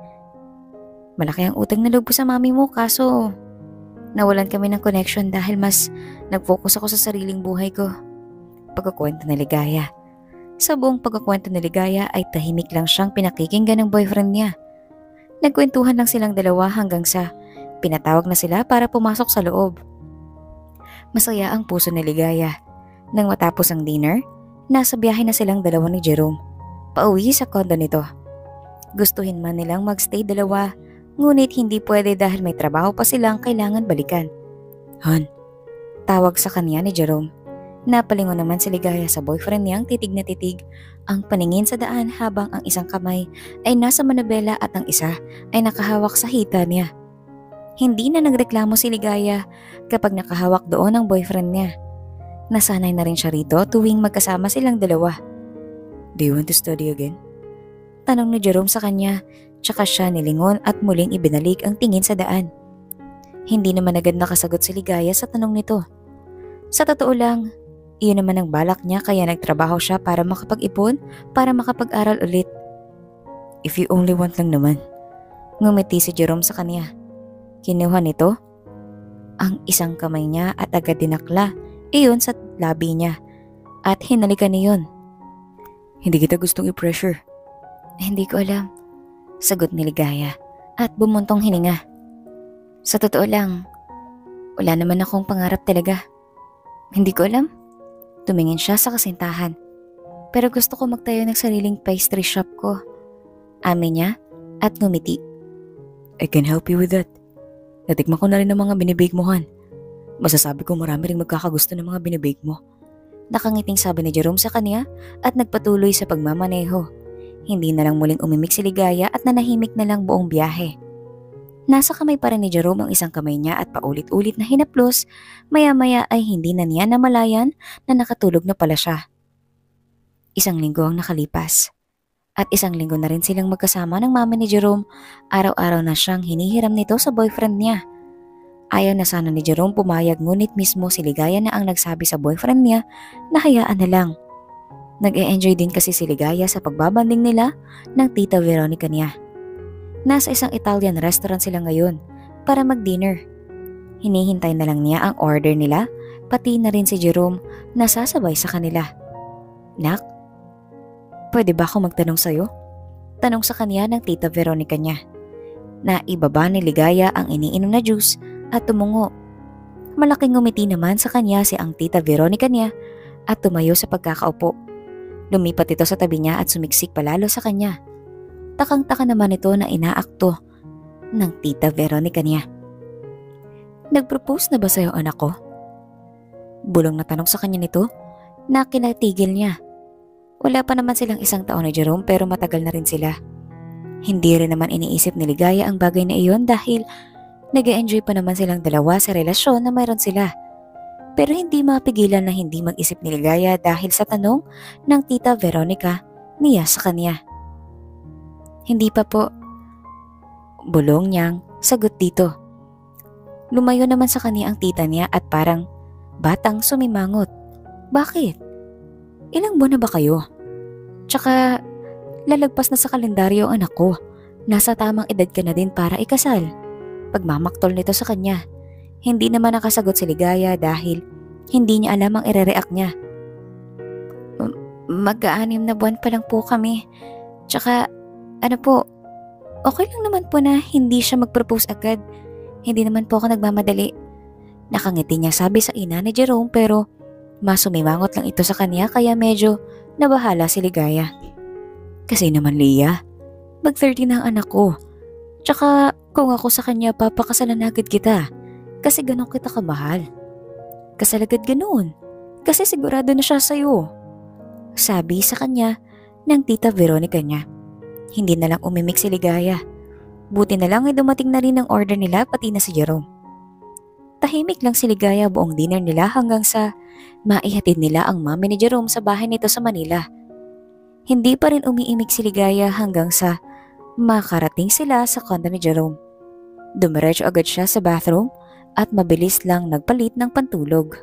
Malaki ang utang na loob ko sa mami mo kaso nawalan kami ng connection dahil mas nag-focus ako sa sariling buhay ko." Pagkukwento ni Ligaya. Sa buong pagkukwento ni Ligaya ay tahimik lang siyang pinakikinggan ng boyfriend niya. Nagkwentuhan lang silang dalawa hanggang sa pinatawag na sila para pumasok sa loob. Masaya ang puso ni Ligaya. Nang matapos ang dinner, nasa biyahe na silang dalawa ni Jerome. Pauwi sa kondo nito. Gustuhin man nilang magstay dalawa, ngunit hindi pwede dahil may trabaho pa silang kailangan balikan. "Hon," tawag sa kanya ni Jerome. Napalingon naman si Ligaya sa boyfriend niyang titig na titig, ang paningin sa daan habang ang isang kamay ay nasa manabela at ang isa ay nakahawak sa hita niya. Hindi na nagreklamo si Ligaya kapag nakahawak doon ang boyfriend niya. Nasanay na rin siya rito tuwing magkasama silang dalawa. "Do you want to study again?" Tanong ni Jerome sa kanya, tsaka siya nilingon at muling ibinalik ang tingin sa daan. Hindi naman agad nakasagot si Ligaya sa tanong nito. Sa totoo lang, iyon naman ang balak niya kaya nagtrabaho siya para makapag-ipon, para makapag-aral ulit. If you only want lang naman. Ngumiti si Jerome sa kanya. Kinuha nito ang isang kamay niya at agad dinakla iyon sa labi niya at hinalikan niyon. Hindi kita gustong i-pressure. Hindi ko alam, sagot ni Ligaya at bumuntong hininga. Sa totoo lang, wala naman akong pangarap talaga. Hindi ko alam. Tumingin siya sa kasintahan. Pero gusto ko magtayo ng sariling pastry shop ko. Amin niya at ngumiti. I can help you with that. Natikman ko na rin ang mga binibake mo, Han. Masasabi ko marami ring magkakagusto ng mga binibake mo. Nakangiting sabi ni Jerome sa kanya at nagpatuloy sa pagmamaneho. Hindi na lang muling umimik si Ligaya at nanahimik na lang buong biyahe. Nasa kamay pa rin ni Jerome ang isang kamay niya at paulit-ulit na hinaplos, maya-maya ay hindi na niya namalayan na nakatulog na pala siya. Isang linggo ang nakalipas. At isang linggo na rin silang magkasama ng mama ni Jerome, araw-araw na siyang hinihiram nito sa boyfriend niya. Ayaw na sana ni Jerome pumayag ngunit mismo si Ligaya na ang nagsabi sa boyfriend niya na hayaan na lang. Nag-e-enjoy din kasi si Ligaya sa pagbabanding nila ng tita Veronica niya. Nasa isang Italian restaurant sila ngayon para mag-dinner. Hinihintay na lang niya ang order nila, pati na rin si Jerome na sasabay sa kanila. Nak, pwede ba ako magtanong sa'yo? Tanong sa kanya ng tita Veronica niya. Naibaba ni Ligaya ang iniinom na juice at tumungo. Malaking ngumiti naman sa kanya si ang tita Veronica niya at tumayo sa pagkakaupo. Lumipat ito sa tabi niya at sumiksik palalo sa kanya. Takang-taka naman ito na inaakto ng tita Veronica niya. Nag-propose na ba sa'yo anak ko? Bulong na tanong sa kanya nito na kinatigil niya. Wala pa naman silang isang taon ni Jerome pero matagal na rin sila. Hindi rin naman iniisip ni Ligaya ang bagay na iyon dahil nag-e-enjoy pa naman silang dalawa sa relasyon na mayroon sila. Pero hindi mapigilan na hindi mag-isip ni Ligaya dahil sa tanong ng tita Veronica niya sa kanya. Hindi pa po. Bulong niyang sagot dito. Lumayo naman sa kanya ang tita niya at parang batang sumimangot. Bakit? Ilang buwan na ba kayo? Tsaka lalagpas na sa kalendaryo ang anak ko. Nasa tamang edad ka na din para ikasal. Pagmamaktol nito sa kanya. Hindi naman nakasagot si Ligaya dahil hindi niya alam ang ire-react niya. Mag-aanim na buwan pa lang po kami. Tsaka ano po, okay lang naman po na hindi siya mag-propose agad. Hindi naman po ako nagmamadali. Nakangiti niya sabi sa ina ni Jerome pero mas sumimangot lang ito sa kanya kaya medyo nabahala si Ligaya. Kasi naman Leah, mag thirty na ang anak ko. Tsaka kung ako sa kanya papakasalan agad kita. Kasi ganun kita kamahal. Kasal agad ganun. Kasi sigurado na siya sa'yo. Sabi sa kanya ng tita Veronica niya. Hindi na lang umimik si Ligaya. Buti na lang ay dumating na rin ang order nila pati na si Jerome. Tahimik lang si Ligaya buong dinner nila hanggang sa maihatid nila ang mami ni Jerome sa bahay nito sa Manila. Hindi pa rin umiimik si Ligaya hanggang sa makarating sila sa condo ni Jerome. Dumiretso agad siya sa bathroom at mabilis lang nagpalit ng pantulog.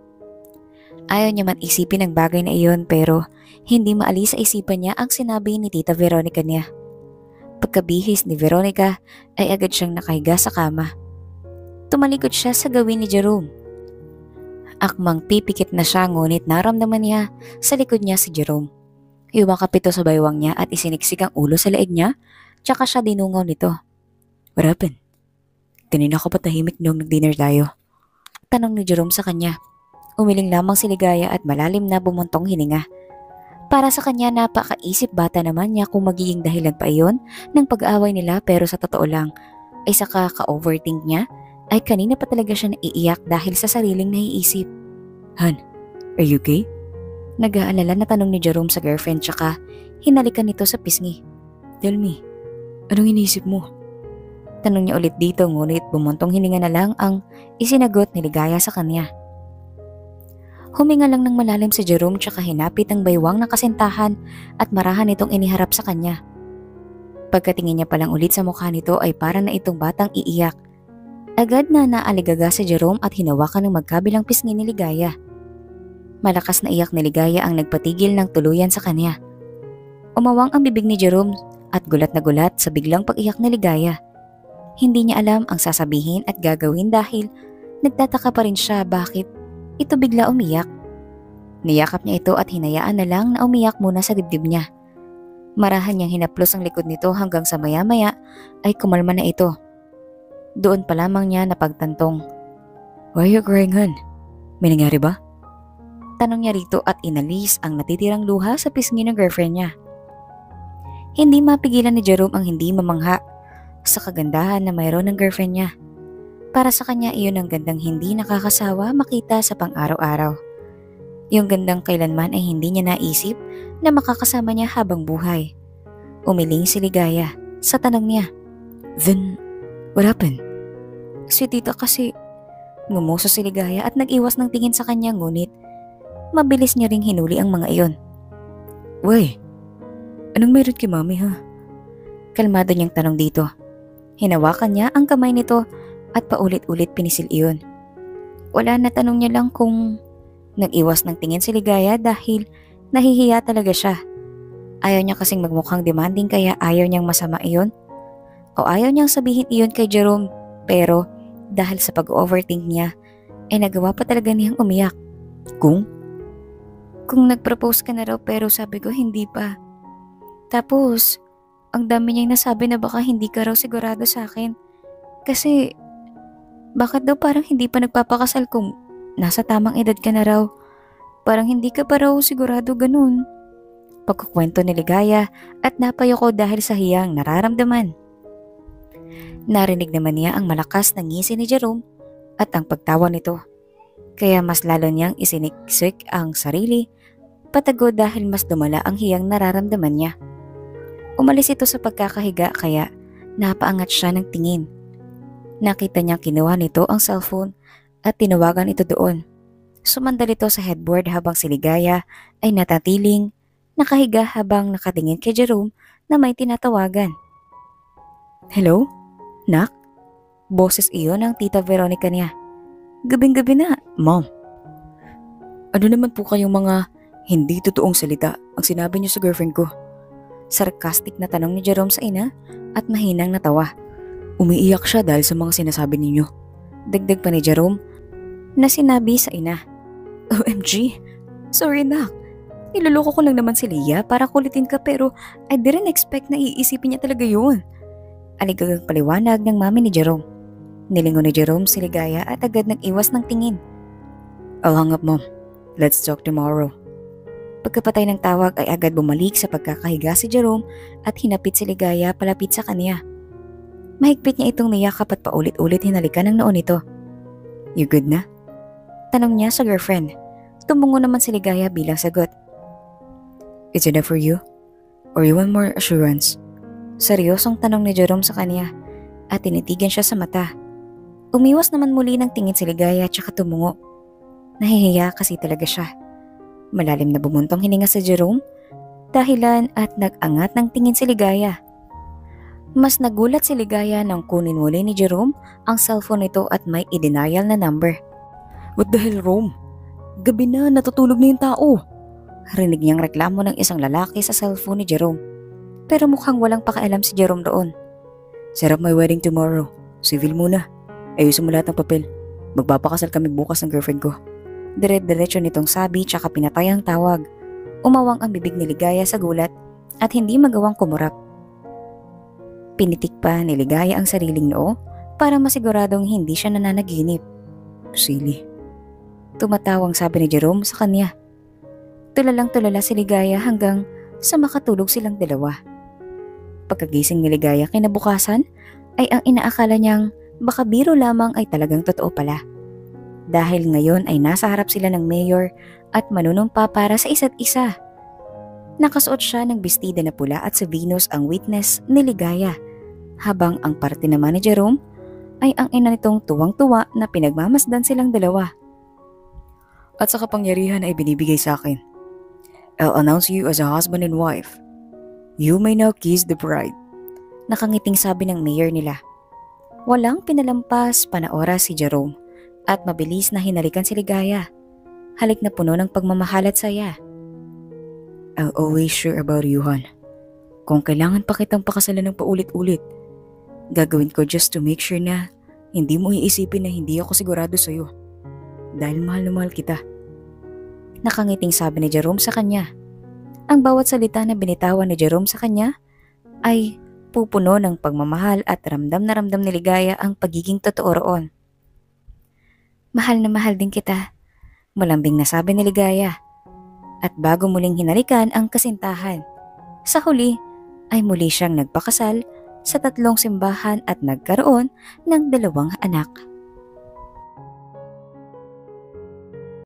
Ayaw niya man isipin ang bagay na iyon pero hindi maalis sa isipan niya ang sinabi ni tita Veronica niya. Pagkabihis ni Veronica ay agad siyang nakahiga sa kama. Tumalikod siya sa gawin ni Jerome. Akmang pipikit na siya ngunit naramdaman niya sa likod niya si Jerome. Yumakap ito sa baywang niya at isiniksik ang ulo sa leeg niya tsaka siya dinungaw nito. What happened? Kanina ka pa tahimik nung nag-dinner tayo. Tanong ni Jerome sa kanya. Umiling lamang si Ligaya at malalim na bumuntong hininga. Para sa kanya napakaisip bata naman niya kung magiging dahilan pa iyon ng pag-aaway nila pero sa totoo lang ay sa kaka-overthink niya ay kanina pa talaga siya naiiyak dahil sa sariling naiisip. Han, are you okay? Nag-aalala na tanong ni Jerome sa girlfriend tsaka hinalikan nito sa pisngi. Tell me, anong iniisip mo? Tanong niya ulit dito ngunit bumuntong hininga na lang ang isinagot ni Ligaya sa kanya. Huminga lang ng malalim si Jerome tsaka hinapit ang baywang ng kasintahan at marahan itong iniharap sa kanya. Pagkatingin niya palang ulit sa mukha nito ay parang na itong batang iiyak. Agad na naaligaga si Jerome at hinawakan ng magkabilang pisngi ni Ligaya. Malakas na iyak ni Ligaya ang nagpatigil ng tuluyan sa kanya. Umawang ang bibig ni Jerome at gulat na gulat sa biglang pag-iyak ni Ligaya. Hindi niya alam ang sasabihin at gagawin dahil nagtataka pa rin siya bakit ito bigla umiyak. Niyakap niya ito at hinayaan na lang na umiyak muna sa dibdib niya. Marahan niyang hinaplos ang likod nito hanggang sa maya-maya ay kumalma na ito. Doon pa lamang niya napagtantong. Why are you crying, hon? May nangyari ba? Tanong niya rito at inalis ang natitirang luha sa pisngi ng girlfriend niya. Hindi mapigilan ni Jerome ang hindi mamangha sa kagandahan na mayroon ng girlfriend niya. Para sa kanya iyon ang gandang hindi nakakasawa makita sa pang-araw-araw. Yung gandang kailanman ay hindi niya naisip na makakasama niya habang buhay. Umiling si Ligaya sa tanong niya. Then, what happened? Si tita kasi, ngumuso si Ligaya at nag-iwas ng tingin sa kanya ngunit mabilis niya ring hinuli ang mga iyon. Why? Anong meron kay mami ha? Kalmado niyang tanong dito. Hinawakan niya ang kamay nito at paulit-ulit pinisil iyon. Wala na, tanong niya lang kung nag-iwas ng tingin si Ligaya dahil nahihiya talaga siya. Ayaw niya kasing magmukhang demanding kaya ayaw niyang masama iyon. O ayaw niyang sabihin iyon kay Jerome pero dahil sa pag-overthink niya ay nagawa pa talaga niyang umiyak. Kung? Kung nag-propose ka na raw pero sabi ko hindi pa. Tapos, ang dami niyang nasabi na baka hindi ka raw sigurado sa akin. Kasi, bakit daw parang hindi pa nagpapakasal kung nasa tamang edad ka na raw? Parang hindi ka pa raw sigurado ganun. Pagkukwento ni Ligaya at napayoko dahil sa hiyang nararamdaman. Narinig naman niya ang malakas na ngisi ni Jerome at ang pagtawa nito. Kaya mas lalo niyang isiniksik ang sarili, patago dahil mas dumala ang hiyang nararamdaman niya. Umalis ito sa pagkakahiga kaya napaangat siya ng tingin. Nakita niyang kinuha nito ang cellphone at tinawagan ito doon. Sumandal ito sa headboard habang si Ligaya ay natatiling nakahiga habang nakatingin kay Jerome na may tinatawagan. Hello? Nak? Boses iyon ng tita Veronica niya. Gabing-gabi na. Mom, ano naman po kayong mga hindi totoong salita ang sinabi niyo sa girlfriend ko? Sarcastic na tanong ni Jerome sa ina at mahinang natawa. Umiiyak siya dahil sa mga sinasabi ninyo. Dagdag pa ni Jerome na sinabi sa ina. O M G, sorry nak. Niloloko ko lang naman si Leah para kulitin ka pero I didn't expect na iisipin niya talaga yun. Aligagang paliwanag ng mami ni Jerome. Nilingon ni Jerome si Ligaya at agad nag-iwas ng tingin. I'll hang up, Mom. Let's talk tomorrow. Pagkapatay ng tawag ay agad bumalik sa pagkakahiga si Jerome at hinapit si Ligaya palapit sa kanya. Mahigpit niya itong niyakap at paulit-ulit hinalikan ng noon nito. You good na? Tanong niya sa girlfriend. Tumungo naman si Ligaya bilang sagot. It's enough for you? Or you want more assurance? Seryosong tanong ni Jerome sa kanya at tinitigan siya sa mata. Umiwas naman muli ng tingin si Ligaya at saka tumungo. Nahihiya kasi talaga siya. Malalim na bumuntong hininga si Jerome, dahilan at nag-angat ng tingin si Ligaya. Mas nagulat si Ligaya nang kunin muli ni Jerome ang cellphone nito at may i-denial na number. What the hell, Rome? Gabi na, natutulog na yung tao. Rinig niyang reklamo ng isang lalaki sa cellphone ni Jerome. Pero mukhang walang pakialam si Jerome doon. Set up my wedding tomorrow. Civil muna. Ayusin mo lahat ng papel. Magpapakasal kami bukas ng girlfriend ko. Dire-diretso nitong sabi tsaka pinatay ang tawag. Umawang ang bibig ni Ligaya sa gulat at hindi magawang kumurap. Pinitik pa ni Ligaya ang sariling noo para masiguradong hindi siya nananaginip. Silly. Tumatawang sabi ni Jerome sa kanya. Tulalang tulala si Ligaya hanggang sa makatulog silang dalawa. Pagkagising ni Ligaya kinabukasan ay ang inaakala niyang baka biro lamang ay talagang totoo pala. Dahil ngayon ay nasa harap sila ng mayor at manunumpa para sa isa't isa. Nakasuot siya ng bestida na pula at sa Venus ang witness ni Ligaya, habang ang parte naman ni Jerome ay ang ina nitong tuwang-tuwa na pinagmamasdan silang dalawa. At sa kapangyarihan ay binibigay sa akin. I'll announce you as a husband and wife. You may now kiss the bride. Nakangiting sabi ng mayor nila. Walang pinalampas pa na oras si Jerome at mabilis na hinalikan si Ligaya. Halik na puno ng pagmamahal at saya. I'll always sure about you, hon. Kung kailangan pa kitang pakasalan ng paulit-ulit, gagawin ko just to make sure na hindi mo iisipin na hindi ako sigurado sa'yo. Dahil mahal na mahal kita. Nakangiting sabi ni Jerome sa kanya. Ang bawat salita na binitawan ni Jerome sa kanya ay pupuno ng pagmamahal at ramdam na ramdam ni Ligaya ang pagiging totoo roon. Mahal na mahal din kita, malambing na sabi ni Ligaya. At bago muling hinalikan ang kasintahan, sa huli ay muli siyang nagpakasal sa tatlong simbahan at nagkaroon ng dalawang anak.